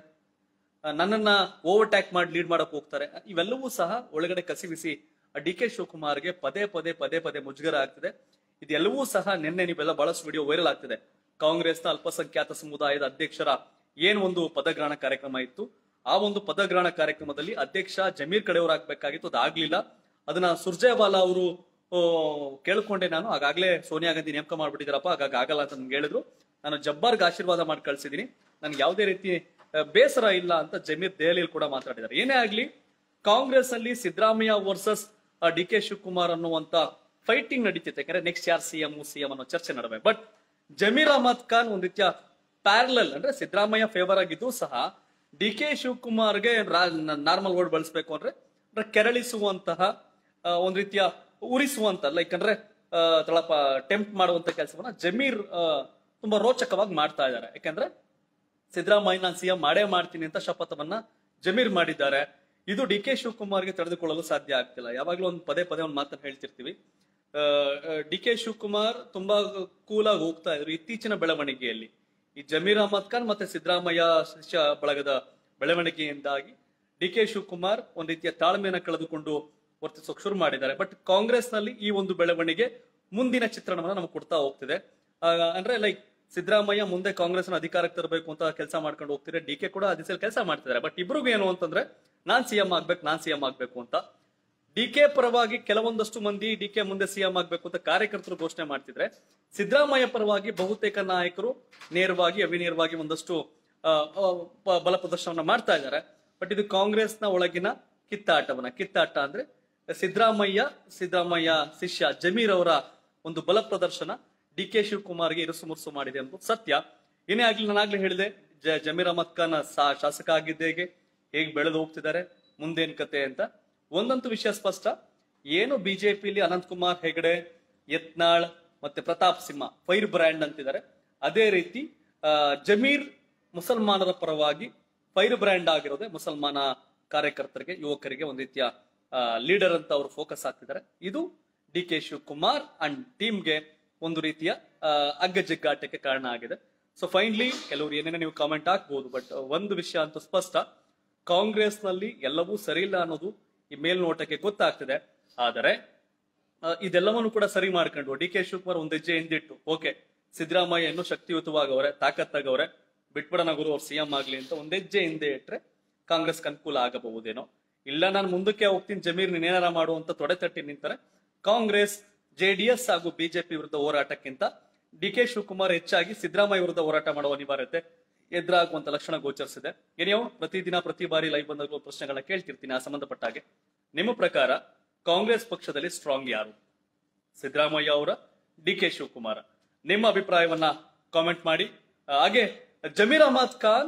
ನನ್ನನ್ನ ಓವರ್ಟ್ಯಾಕ್ ಮಾಡಿ ಲೀಡ್ ಮಾಡಕ್ ಹೋಗ್ತಾರೆ. ಇವೆಲ್ಲವೂ ಸಹ ಒಳಗಡೆ ಕಸಿವಿಸಿ ಡಿ ಕೆ ಶಿವಕುಮಾರ್ಗೆ ಪದೇ ಪದೇ ಪದೇ ಪದೇ ಮುಜುಗರ ಆಗ್ತಿದೆ. ಇದೆಲ್ಲವೂ ಸಹ ನಿನ್ನೆ ನೀವೆಲ್ಲ ಬಹಳಷ್ಟು ವಿಡಿಯೋ ವೈರಲ್ ಆಗ್ತಿದೆ. ಕಾಂಗ್ರೆಸ್ನ ಅಲ್ಪಸಂಖ್ಯಾತ ಸಮುದಾಯದ ಅಧ್ಯಕ್ಷರ ಏನ್ ಒಂದು ಪದಗ್ರಹಣ ಕಾರ್ಯಕ್ರಮ ಇತ್ತು, ಆ ಒಂದು ಪದಗ್ರಹಣ ಕಾರ್ಯಕ್ರಮದಲ್ಲಿ ಅಧ್ಯಕ್ಷ ಜಮೀರ್ ಕಡೆಯವರು ಆಗ್ಬೇಕಾಗಿತ್ತು, ಅದಾಗ್ಲಿಲ್ಲ. ಅದನ್ನ ಸುರ್ಜೇವಾಲಾ ಅವರು ಕೇಳ್ಕೊಂಡೆ ನಾನು. ಆಗಾಗ್ಲೇ ಸೋನಿಯಾ ಗಾಂಧಿ ನೇಮಕ ಮಾಡ್ಬಿಟ್ಟಿದಾರಪ್ಪ, ಹಾಗಾಗಿ ಆಗಲ್ಲ ಅಂತ ನನ್ಗೆ ಹೇಳಿದ್ರು. ನಾನು ಜಬ್ಬಾರ್ಗೆ ಆಶೀರ್ವಾದ ಮಾಡಿ ಕಳ್ಸಿದೀನಿ, ನನ್ಗೆ ಯಾವುದೇ ರೀತಿ ಬೇಸರ ಇಲ್ಲ ಅಂತ ಜಮೀರ್ ದೆಹಲಿಯಲ್ಲಿ ಕೂಡ ಮಾತಾಡಿದ್ದಾರೆ. ಏನೇ ಆಗ್ಲಿ, ಕಾಂಗ್ರೆಸ್ ಅಲ್ಲಿ Siddaramaiah versus D K Shivakumar ಅನ್ನುವಂತ ಫೈಟಿಂಗ್ ನಡೀತಿತ್ತು. ಯಾಕಂದ್ರೆ ನೆಕ್ಸ್ಟ್ ಯಾರು ಸಿಎಂ ಸಿಎಂ ಅನ್ನೋ ಚರ್ಚೆ ನಡುವೆ. ಬಟ್ ಜಮೀರ್ ಅಹಮದ್ ಖಾನ್ ಒಂದ್ ರೀತಿಯ ಪ್ಯಾರಲಲ್ ಅಂದ್ರೆ ಸಿದ್ದರಾಮಯ್ಯ ಫೇವರ್ ಆಗಿದ್ದು ಸಹ ಡಿ ಕೆ ಶಿವಕುಮಾರ್ಗೆ ನಾರ್ಮಲ್ ವರ್ಡ್ ಬಳಸಬೇಕು ಅಂದ್ರೆ ಕೆರಳಿಸುವಂತಹ ಒಂದ್ ರೀತಿಯ ಉರಿಸುವಂತ ಲೈಕ್ ಅಂದ್ರೆ ತಳಪ ಟೆಂಪ್ಟ್ ಮಾಡುವಂತ ಕೆಲಸವನ್ನ ಜಮೀರ್ ತುಂಬಾ ರೋಚಕವಾಗಿ ಮಾಡ್ತಾ ಇದ್ದಾರೆ. ಯಾಕಂದ್ರೆ ಸಿದ್ದರಾಮಯ್ಯ ನಾನು ಸಿಎಂ ಮಾಡೇ ಮಾಡ್ತೀನಿ ಅಂತ ಶಪಥವನ್ನ ಜಮೀರ್ ಮಾಡಿದ್ದಾರೆ. ಇದು ಡಿ ಕೆ ಶಿವಕುಮಾರ್ಗೆ ತಡೆದುಕೊಳ್ಳಲು ಸಾಧ್ಯ ಆಗ್ತಿಲ್ಲ. ಯಾವಾಗ್ಲೂ ಒಂದು ಪದೇ ಪದೇ ಒಂದು ಮಾತನ್ನ ಹೇಳ್ತಿರ್ತೀವಿ. ಡಿ ಕೆ ಶಿವಕುಮಾರ್ ತುಂಬಾ ಕೂಲಾಗಿ ಹೋಗ್ತಾ ಇದ್ರು. ಇತ್ತೀಚಿನ ಬೆಳವಣಿಗೆಯಲ್ಲಿ ಈ ಜಮೀರ್ ಅಹಮದ್ ಖಾನ್ ಮತ್ತೆ ಸಿದ್ದರಾಮಯ್ಯ ಶಿಷ್ಯ ಬಳಗದ ಬೆಳವಣಿಗೆಯಿಂದಾಗಿ ಡಿ ಕೆ ಶಿವಕುಮಾರ್ ಒಂದ್ ರೀತಿಯ ತಾಳ್ಮೆಯನ್ನು ಕಳೆದುಕೊಂಡು ವರ್ತಿಸೋಕೆ ಶುರು ಮಾಡಿದ್ದಾರೆ. ಬಟ್ ಕಾಂಗ್ರೆಸ್ ನಲ್ಲಿ ಈ ಒಂದು ಬೆಳವಣಿಗೆ ಮುಂದಿನ ಚಿತ್ರಣವನ್ನ ನಮ್ಗೆ ಕೊಡ್ತಾ ಹೋಗ್ತಿದೆ. ಅಂದ್ರೆ ಲೈಕ್ ಸಿದ್ದರಾಮಯ್ಯ ಮುಂದೆ ಕಾಂಗ್ರೆಸ್ ನ ಅಧಿಕಾರಕ್ಕೆ ತರಬೇಕು ಅಂತ ಕೆಲಸ ಮಾಡ್ಕೊಂಡು ಹೋಗ್ತಿದ್ರೆ, ಡಿ ಕೆ ಕೂಡ ಅದೇ ಕೆಲಸ ಮಾಡ್ತಿದ್ದಾರೆ. ಬಟ್ ಇಬ್ರಿಗೂ ಏನು ಅಂತಂದ್ರೆ ನಾನ್ ಸಿಎಂ ಆಗ್ಬೇಕು ನಾನ್ ಸಿಎಂ ಆಗ್ಬೇಕು ಅಂತ. ಡಿ ಕೆ ಪರವಾಗಿ ಕೆಲವೊಂದಷ್ಟು ಮಂದಿ ಡಿ ಕೆ ಮುಂದೆ ಸಿಎಂ ಆಗ್ಬೇಕು ಅಂತ ಕಾರ್ಯಕರ್ತರು ಘೋಷಣೆ ಮಾಡ್ತಿದ್ರೆ, ಸಿದ್ದರಾಮಯ್ಯ ಪರವಾಗಿ ಬಹುತೇಕ ನಾಯಕರು ನೇರವಾಗಿ ಅವಿನೇರವಾಗಿ ಒಂದಷ್ಟು ಬಲ ಪ್ರದರ್ಶನವನ್ನ ಮಾಡ್ತಾ ಇದ್ದಾರೆ. ಬಟ್ ಇದು ಕಾಂಗ್ರೆಸ್ನ ಒಳಗಿನ ಕಿತ್ತಾಟವನ್ನ ಕಿತ್ತಾಟ ಅಂದ್ರೆ ಸಿದ್ದರಾಮಯ್ಯ ಸಿದ್ದರಾಮಯ್ಯ ಶಿಷ್ಯ ಜಮೀರ್ ಅವರ ಒಂದು ಬಲ ಪ್ರದರ್ಶನ ಡಿ ಕೆ ಶಿವಕುಮಾರ್ಗೆ ಇರುಸು ಮುರುಸು ಮಾಡಿದೆ ಎಂಬುದು ಸತ್ಯ. ಏನೇ ಆಗ್ಲಿ, ನಾನಾಗ್ಲೇ ಹೇಳಿದೆ, ಜ ಜಮೀರ್ ಅಹಮದ್ ಖಾನ್ ಶಾಸಕ ಆಗಿದ್ದೇಗೆ ಹೇಗೆ ಬೆಳೆದು ಹೋಗ್ತಿದ್ದಾರೆ, ಮುಂದೇನ್ ಕತೆ ಅಂತ. ಒಂದಂತೂ ವಿಷಯ ಸ್ಪಷ್ಟ, ಏನು ಬಿಜೆಪಿಲಿ ಅನಂತ್ ಕುಮಾರ್ ಹೆಗಡೆ, ಯತ್ನಾಳ್ ಮತ್ತೆ ಪ್ರತಾಪ್ ಸಿಂಹ ಫೈರ್ ಬ್ರ್ಯಾಂಡ್ ಅಂತಿದ್ದಾರೆ, ಅದೇ ರೀತಿ ಜಮೀರ್ ಮುಸಲ್ಮಾನರ ಪರವಾಗಿ ಫೈರ್ ಬ್ರ್ಯಾಂಡ್ ಆಗಿರೋದೇ ಮುಸಲ್ಮಾನ ಕಾರ್ಯಕರ್ತರಿಗೆ ಯುವಕರಿಗೆ ಒಂದ್ ರೀತಿಯ ಲೀಡರ್ ಅಂತ ಅವರು ಫೋಕಸ್ ಆಗ್ತಿದ್ದಾರೆ. ಇದು ಡಿ ಕೆ ಶಿವಕುಮಾರ್ ಅಂಡ್ ಟೀಮ್ಗೆ ಒಂದು ರೀತಿಯ ಅಗ್ಗಜಿಗ್ಗಾಟಕ್ಕೆ ಕಾರಣ ಆಗಿದೆ. ಸೊ ಫೈನಲಿ ಕೆಲವರು ಏನೇನೋ ನೀವು ಕಾಮೆಂಟ್ ಹಾಕ್ಬಹುದು, ಬಟ್ ಒಂದು ವಿಷಯ ಅಂತೂ ಸ್ಪಷ್ಟ, ಕಾಂಗ್ರೆಸ್ ನಲ್ಲಿ ಎಲ್ಲವೂ ಸರಿ ಇಲ್ಲ ಅನ್ನೋದು ಈ ಮೇಲ್ನೋಟಕ್ಕೆ ಗೊತ್ತಾಗ್ತಿದೆ. ಆದರೆ ಇದೆಲ್ಲವನ್ನು ಕೂಡ ಸರಿ ಮಾಡ್ಕೊಂಡು ಡಿ ಕೆ ಶಿವಕುಮಾರ್ ಒಂದ್ ಹೆಜ್ಜೆ ಹಿಂದಿಟ್ಟು, ಓಕೆ ಸಿದ್ದರಾಮಯ್ಯ ಇನ್ನೂ ಶಕ್ತಿಯುತವಾಗವ್ರೆ, ತಾಕತ್ತಾಗವ್ರೆ, ಬಿಟ್ಬಿಡೋಣ ಗುರು ಅವ್ರು ಸಿಎಂ ಆಗ್ಲಿ ಅಂತ ಒಂದ್ ಹೆಜ್ಜೆ ಹಿಂದೆ ಇಟ್ರೆ ಕಾಂಗ್ರೆಸ್ಗೆ ಅನುಕೂಲ ಆಗಬಹುದೇನೋ. ಇಲ್ಲ ನಾನು ಮುಂದಕ್ಕೆ ಹೋಗ್ತೀನಿ ಜಮೀರ್ ನೀನೇನಾರ ಮಾಡುವಂತ ತೊಡೆ ತಟ್ಟಿ ನಿಂತಾರೆ ಕಾಂಗ್ರೆಸ್ ಜೆಡಿಎಸ್ ಹಾಗೂ ಬಿಜೆಪಿ ವಿರುದ್ಧ ಹೋರಾಟಕ್ಕಿಂತ ಡಿ ಕೆ ಶಿವಕುಮಾರ್ ಹೆಚ್ಚಾಗಿ ಸಿದ್ದರಾಮಯ್ಯ ವಿರುದ್ಧ ಹೋರಾಟ ಮಾಡುವ ಅನಿವಾರ್ಯತೆ ಎದುರಾಗುವಂತ ಲಕ್ಷಣ ಗೋಚರಿಸಿದೆ. ಏನೇಯೋ ಪ್ರತಿದಿನ ಪ್ರತಿ ಬಾರಿ ಲೈವ್ ಬಂದಾಗ ಪ್ರಶ್ನೆಗಳನ್ನ ಕೇಳ್ತಿರ್ತೀನಿ. ಆ ಸಂಬಂಧಪಟ್ಟ ಹಾಗೆ ನಿಮ್ಮ ಪ್ರಕಾರ ಕಾಂಗ್ರೆಸ್ ಪಕ್ಷದಲ್ಲಿ ಸ್ಟ್ರಾಂಗ್ ಯಾರು, ಸಿದ್ದರಾಮಯ್ಯ ಅವರ, ಡಿ ಕೆ ಶಿವಕುಮಾರ? ನಿಮ್ಮ ಅಭಿಪ್ರಾಯವನ್ನ ಕಾಮೆಂಟ್ ಮಾಡಿ. ಹಾಗೆ Zameer Ahmed Khan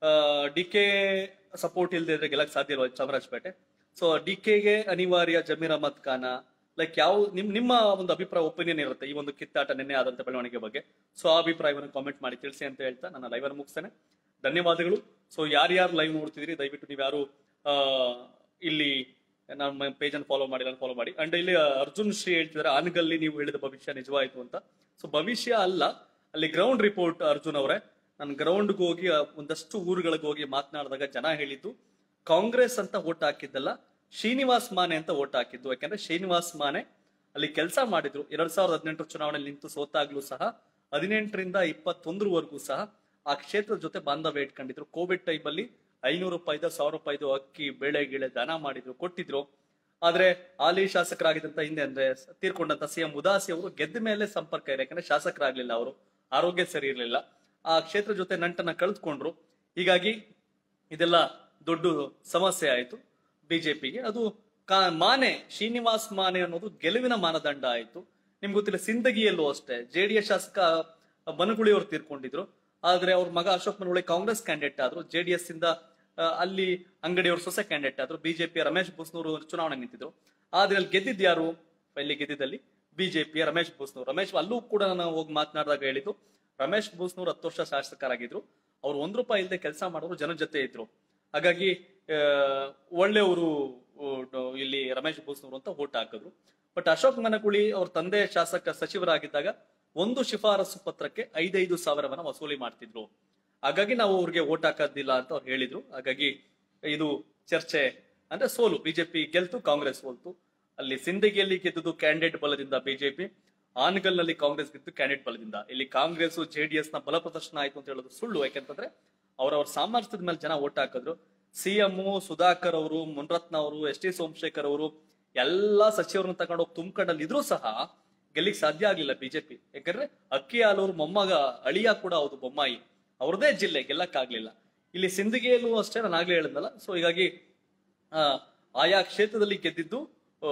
D K support ಇಲ್ಲದೆ ಇದ್ರೆ ಗೆಲ್ಲಕ್ ಸಾಧ್ಯ ಇಲ್ವಾ ಚಾಮರಾಜಪೇಟೆ? ಸೊ ಡಿ ಕೆಗೆ ಅನಿವಾರ್ಯ ಜಮೀರ್ ಅಹಮದ್ ಖಾನ, ಲೈಕ್ ಯಾವ ನಿಮ್ ನಿಮ್ಮ ಒಂದು ಅಭಿಪ್ರಾಯ ಒಪಿನಿಯನ್ ಇರುತ್ತೆ ಈ ಒಂದು ಕಿತ್ತಾಟ ನಿನ್ನೆ ಆದಂತ ಬೆಳವಣಿಗೆ ಬಗ್ಗೆ? ಸೊ ಆ ಅಭಿಪ್ರಾಯವನ್ನು ಕಾಮೆಂಟ್ ಮಾಡಿ ತಿಳಿಸಿ ಅಂತ ಹೇಳ್ತಾ ನನ್ನ ಲೈವ್ ಅನ್ನು ಮುಗಿಸ್ತೇನೆ. ಧನ್ಯವಾದಗಳು. ಸೊ ಯಾರ್ಯಾರು ಲೈವ್ ನೋಡ್ತಿದ್ರಿ ದಯವಿಟ್ಟು ನೀವು ಯಾರು ಆ ಇಲ್ಲಿ ನಮ್ಮ ಪೇಜ್ ಅನ್ನು ಫಾಲೋ ಮಾಡಿ ಫಾಲೋ ಮಾಡಿ. ಅಂಡ್ ಇಲ್ಲಿ ಅರ್ಜುನ್ ಶ್ರೀ ಹೇಳ್ತಿದ್ದಾರೆ ಆನಗಲ್ಲಿ ನೀವು ಹೇಳಿದ ಭವಿಷ್ಯ ನಿಜವಾಯಿತು ಅಂತ. ಸೊ ಭವಿಷ್ಯ ಅಲ್ಲ, ಅಲ್ಲಿ ಗ್ರೌಂಡ್ ರಿಪೋರ್ಟ್ ಅರ್ಜುನ್ ಅವರೇ. ನಾನು ಗ್ರೌಂಡ್ಗೆ ಹೋಗಿ ಒಂದಷ್ಟು ಊರುಗಳಿಗೆ ಹೋಗಿ ಮಾತನಾಡಿದಾಗ ಜನ ಹೇಳಿದ್ದು ಕಾಂಗ್ರೆಸ್ ಅಂತ ಓಟ್ ಹಾಕಿದ್ದಲ್ಲ, ಶ್ರೀನಿವಾಸ್ ಮಾನೆ ಅಂತ ಓಟ್ ಹಾಕಿದ್ದು. ಯಾಕಂದ್ರೆ ಶ್ರೀನಿವಾಸ್ ಮಾನೆ ಅಲ್ಲಿ ಕೆಲಸ ಮಾಡಿದ್ರು. ಎರಡ್ ಸಾವಿರದ ಹದಿನೆಂಟರ ಚುನಾವಣೆಯಲ್ಲಿ ನಿಂತು ಸೋತಾಗ್ಲೂ ಸಹ ಹದಿನೆಂಟರಿಂದ ಇಪ್ಪತ್ತೊಂದರವರೆಗೂ ಸಹ ಆ ಕ್ಷೇತ್ರದ ಜೊತೆ ಬಾಂಧವ್ಯ ಇಟ್ಕೊಂಡಿದ್ರು. ಕೋವಿಡ್ ಟೈಮ್ ಅಲ್ಲಿ ಐನೂರು ರೂಪಾಯಿದ ಸಾವಿರ ರೂಪಾಯಿದು ಅಕ್ಕಿ ಬೇಳೆ ಗಿಳೆ ದಾನ ಮಾಡಿದ್ರು, ಕೊಟ್ಟಿದ್ರು. ಆದ್ರೆ ಹಾಲಿ ಶಾಸಕರಾಗಿದ್ದಂತ ಹಿಂದೆ ಅಂದ್ರೆ ತೀರ್ಕೊಂಡಂತ ಸಿ ಎಂ ಉದಾಸಿ ಅವರು ಗೆದ್ದ ಮೇಲೆ ಸಂಪರ್ಕ ಇಲ್ಲ, ಯಾಕಂದ್ರೆ ಶಾಸಕರಾಗ್ಲಿಲ್ಲ, ಅವರು ಆರೋಗ್ಯ ಸರಿ ಇರ್ಲಿಲ್ಲ, ಆ ಕ್ಷೇತ್ರ ಜೊತೆ ನಂಟನ್ನ ಕಳೆದುಕೊಂಡ್ರು. ಹೀಗಾಗಿ ಇದೆಲ್ಲ ದೊಡ್ಡ ಸಮಸ್ಯೆ ಆಯ್ತು ಬಿಜೆಪಿಗೆ. ಅದು ಮಾನೆ ಶ್ರೀನಿವಾಸ್ ಮಾನೆ ಅನ್ನೋದು ಗೆಲುವಿನ ಮಾನದಂಡ ಆಯ್ತು. ನಿಮ್ಗೆ ಗೊತ್ತಿಲ್ಲ, ಸಿಂದಗಿಯಲ್ಲೂ ಅಷ್ಟೇ ಜೆಡಿಎಸ್ ಶಾಸಕ ಬನಗುಳಿ ಅವರು ತೀರ್ಕೊಂಡಿದ್ರು. ಆದ್ರೆ ಅವ್ರ ಮಗ ಅಶೋಕ್ ಮನಗುಳಿ ಕಾಂಗ್ರೆಸ್ ಕ್ಯಾಂಡಿಡೇಟ್ ಆದ್ರು, ಜೆಡಿಎಸ್ ಇಂದ ಅಲ್ಲಿ ಅಂಗಡಿಯವರು ಸೊಸೆ ಕ್ಯಾಂಡಿಡೇಟ್ ಆದ್ರು, ಬಿಜೆಪಿಯ ರಮೇಶ್ ಬೂಸ್ನೂರು ಚುನಾವಣೆ ನಿಂತಿದ್ರು. ಆದ್ರೆ ಅಲ್ಲಿ ಗೆದ್ದಿದ್ ಯಾರು? ಇಲ್ಲಿ ಗೆದ್ದಿದ್ದಲ್ಲಿ ಬಿಜೆಪಿಯ ರಮೇಶ್ ಬೂಸ್ನೂರು. ರಮೇಶ್ ಅಲ್ಲೂ ಕೂಡ ನಾನು ಹೋಗಿ ಮಾತನಾಡಿದಾಗ ಹೇಳಿದ್ದು, ರಮೇಶ್ ಬೂಸ್ನೂರ್ ಹತ್ತು ವರ್ಷ ಶಾಸಕರಾಗಿದ್ರು, ಅವ್ರು ಒಂದ್ ರೂಪಾಯಿ ಇಲ್ಲದೆ ಕೆಲಸ ಮಾಡೋರು, ಜನ ಜೊತೆ ಇದ್ರು. ಹಾಗಾಗಿ ಒಳ್ಳೆಯವರು ಇಲ್ಲಿ ರಮೇಶ್ ಬೂಸ್ನೂರು ಅಂತ ಓಟ್ ಹಾಕಿದ್ರು. ಬಟ್ ಅಶೋಕ್ ಮನಗುಳಿ ಅವ್ರ ತಂದೆ ಶಾಸಕ ಸಚಿವರಾಗಿದ್ದಾಗ ಒಂದು ಶಿಫಾರಸು ಪತ್ರಕ್ಕೆ ಐದೈದು ಸಾವಿರವನ್ನ ವಸೂಲಿ ಮಾಡ್ತಿದ್ರು. ಹಾಗಾಗಿ ನಾವು ಅವ್ರಿಗೆ ಓಟ್ ಹಾಕೋದಿಲ್ಲ ಅಂತ ಅವ್ರು ಹೇಳಿದ್ರು. ಹಾಗಾಗಿ ಇದು ಚರ್ಚೆ ಅಂದ್ರೆ ಸೋಲು, ಬಿಜೆಪಿ ಗೆಲ್ತು, ಕಾಂಗ್ರೆಸ್ ಸೋಲ್ತು. ಅಲ್ಲಿ ಸಿಂದಗಿಯಲ್ಲಿ ಗೆದ್ದುದು ಕ್ಯಾಂಡಿಡೇಟ್ ಬಲದಿಂದ ಬಿಜೆಪಿ, ಆನಗಲ್ ನಲ್ಲಿ ಕಾಂಗ್ರೆಸ್ ಗೆದ್ದು ಕ್ಯಾಂಡಿಡೇಟ್ ಬಲದಿಂದ. ಇಲ್ಲಿ ಕಾಂಗ್ರೆಸ್ ಜೆಡಿಎಸ್ ನ ಬಲ ಪ್ರದರ್ಶನ ಆಯ್ತು ಅಂತ ಹೇಳೋದು ಸುಳ್ಳು. ಯಾಕಂತಂದ್ರೆ ಅವ್ರವ್ರ ಸಾಮರ್ಥ್ಯದ ಮೇಲೆ ಜನ ಓಟ್ ಹಾಕಿದ್ರು. ಸಿಎಂ ಸುಧಾಕರ್ ಅವರು, ಮುನ್ರತ್ನ ಅವರು, ಎಸ್ ಟಿ ಸೋಮಶೇಖರ್ ಅವರು ಎಲ್ಲಾ ಸಚಿವರನ್ನ ತಗೊಂಡು ಹೋಗಿ ತುಂಬ್ಕೊಂಡಲ್ಲಿ ಇದ್ರೂ ಸಹ ಗೆಲ್ಲಿಕ್ ಸಾಧ್ಯ ಆಗ್ಲಿಲ್ಲ ಬಿಜೆಪಿ. ಯಾಕಂದ್ರೆ ಅಕ್ಕಿ ಹಾಲೂರು ಮೊಮ್ಮಗ ಅಳಿಯ ಕೂಡ ಹೌದು ಬೊಮ್ಮಾಯಿ, ಅವ್ರದೇ ಜಿಲ್ಲೆ, ಗೆಲ್ಲಕ್ ಆಗ್ಲಿಲ್ಲ. ಇಲ್ಲಿ ಸಿಂದಗಿಯಲ್ಲೂ ಅಷ್ಟೇ ನಾನು ಆಗ್ಲೇ ಹೇಳಿದ್ನಲ್ಲ. ಸೊ ಹೀಗಾಗಿ ಆ ಆಯಾ ಕ್ಷೇತ್ರದಲ್ಲಿ ಗೆದ್ದಿದ್ದು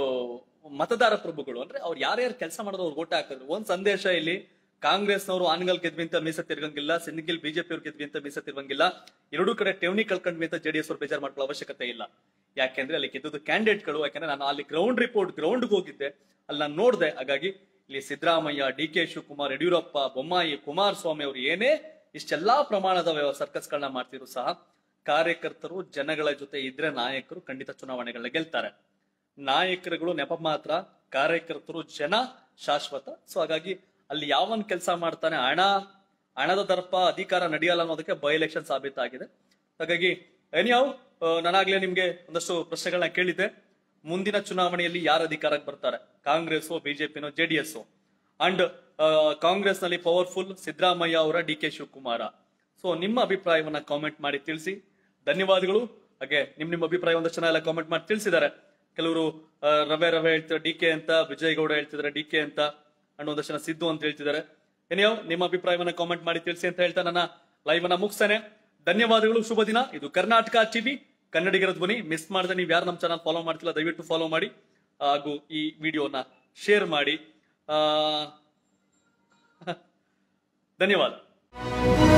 ಮತದಾರ ಪ್ರಭುಗಳು, ಅಂದ್ರೆ ಅವ್ರು ಯಾರ್ಯಾರು ಕೆಲಸ ಮಾಡೋದು ಅವ್ರು ಓಟ್ ಹಾಕಿದ್ರು. ಒಂದ್ ಸಂದೇಶ ಇಲ್ಲಿ, ಕಾಂಗ್ರೆಸ್ನವರು ಆನಗಲ್ ಗೆದ್ವಿ ಅಂತ ಮೀಸ ತಿರ್ಗಂಗಿಲ್ಲ, ಸಿಂದಗಿಲ್ ಬಿಜೆಪಿ ಅವ್ರು ಗೆದ್ವಿ ಅಂತ ಮೀಸ ತಿರ್ಗಂಗಿಲ್ಲ, ಎರಡೂ ಕಡೆ ಠೇವಣಿ ಕಳ್ಕೊಂಡ್ವಿ ಅಂತ ಜೆಡಿಎಸ್ ಅವ್ರು ಬೇಜಾರ್ ಮಾಡ್ಕೊಳ್ಳೋ ಅವಶ್ಯಕತೆ ಇಲ್ಲ. ಯಾಕೆಂದ್ರೆ ಅಲ್ಲಿ ಗೆದ್ದು ಕ್ಯಾಂಡಿಡೇಟ್ಗಳು. ಯಾಕಂದ್ರೆ ನಾನು ಅಲ್ಲಿ ಗ್ರೌಂಡ್ ರಿಪೋರ್ಟ್ ಗ್ರೌಂಡ್ಗೆ ಹೋಗಿದ್ದೆ, ಅಲ್ಲಿ ನಾನು ನೋಡಿದೆ. ಹಾಗಾಗಿ ಇಲ್ಲಿ ಸಿದ್ದರಾಮಯ್ಯ, ಡಿ ಕೆ ಶಿವಕುಮಾರ್, ಯಡಿಯೂರಪ್ಪ, ಬೊಮ್ಮಾಯಿ, ಕುಮಾರಸ್ವಾಮಿ ಅವರು ಏನೇ ಇಷ್ಟೆಲ್ಲಾ ಪ್ರಮಾಣದ ಸರ್ಕಸ್ಗಳನ್ನ ಮಾಡ್ತಿದ್ರು ಸಹ ಕಾರ್ಯಕರ್ತರು ಜನಗಳ ಜೊತೆ ಇದ್ರೆ ನಾಯಕರು ಖಂಡಿತ ಚುನಾವಣೆಗಳನ್ನ ಗೆಲ್ತಾರೆ. ನಾಯಕರುಗಳು ನೆಪ ಮಾತ್ರ, ಕಾರ್ಯಕರ್ತರು ಜನ ಶಾಶ್ವತ. ಸೊ ಹಾಗಾಗಿ ಅಲ್ಲಿ ಯಾವನ್ ಕೆಲಸ ಮಾಡ್ತಾನೆ, ಹಣ ಹಣದ ದರ್ಪ ಅಧಿಕಾರ ನಡೆಯಲ್ಲ ಅನ್ನೋದಕ್ಕೆ ಬೈ ಎಲೆಕ್ಷನ್ ಸಾಬೀತಾಗಿದೆ. ಹಾಗಾಗಿ ಎನಿಯಾವ್ ನಾನಾಗ್ಲೇ ನಿಮ್ಗೆ ಒಂದಷ್ಟು ಪ್ರಶ್ನೆಗಳನ್ನ ಕೇಳಿದ್ದೆ. ಮುಂದಿನ ಚುನಾವಣೆಯಲ್ಲಿ ಯಾರು ಅಧಿಕಾರಕ್ಕೆ ಬರ್ತಾರೆ, ಕಾಂಗ್ರೆಸ್, ಬಿಜೆಪಿನೋ, ಜೆಡಿಎಸ್? ಅಂಡ್ ಕಾಂಗ್ರೆಸ್ ನಲ್ಲಿ ಪವರ್ಫುಲ್ ಸಿದ್ದರಾಮಯ್ಯ ಅವರ, ಡಿ ಕೆ ಶಿವಕುಮಾರ? ಸೊ ನಿಮ್ಮ ಅಭಿಪ್ರಾಯವನ್ನ ಕಾಮೆಂಟ್ ಮಾಡಿ ತಿಳಿಸಿ. ಧನ್ಯವಾದಗಳು. ಹಾಗೆ ನಿಮ್ ನಿಮ್ಮ ಅಭಿಪ್ರಾಯ ಒಂದಷ್ಟು ಜನ ಎಲ್ಲ ಕಾಮೆಂಟ್ ಮಾಡಿ ತಿಳಿಸಿದ್ದಾರೆ. ಕೆಲವರು ರವೆ ರವೆ ಹೇಳ್ತಿದ್ದಾರೆ ಡಿ ಕೆ ಅಂತ, ವಿಜಯ್ ಗೌಡ ಹೇಳ್ತಿದ್ದಾರೆ ಡಿ ಕೆ ಅಂತ, ಅಂಡ್ ಒಂದಷ್ಟು ಜನ ಸಿದ್ದು ಅಂತ ಹೇಳ್ತಿದ್ದಾರೆ. ಏನಿಯೋ ನಿಮ್ಮ ಅಭಿಪ್ರಾಯವನ್ನ ಕಾಮೆಂಟ್ ಮಾಡಿ ತಿಳಿಸಿ ಅಂತ ಹೇಳ್ತಾ ನನ್ನ ಲೈವ್ ಅನ್ನ ಮುಗಿಸ್ತೇನೆ. ಧನ್ಯವಾದಗಳು. ಶುಭ ದಿನ. ಇದು ಕರ್ನಾಟಕ ಟಿವಿ, ಕನ್ನಡಿಗರ ಧ್ವನಿ. ಮಿಸ್ ಮಾಡದೆ ನೀವು ಯಾರು ನಮ್ಮ ಚಾನಲ್ ಫಾಲೋ ಮಾಡ್ತಿಲ್ಲ ದಯವಿಟ್ಟು ಫಾಲೋ ಮಾಡಿ, ಹಾಗೂ ಈ ವಿಡಿಯೋನ ಶೇರ್ ಮಾಡಿ. ಆ ಧನ್ಯವಾದ.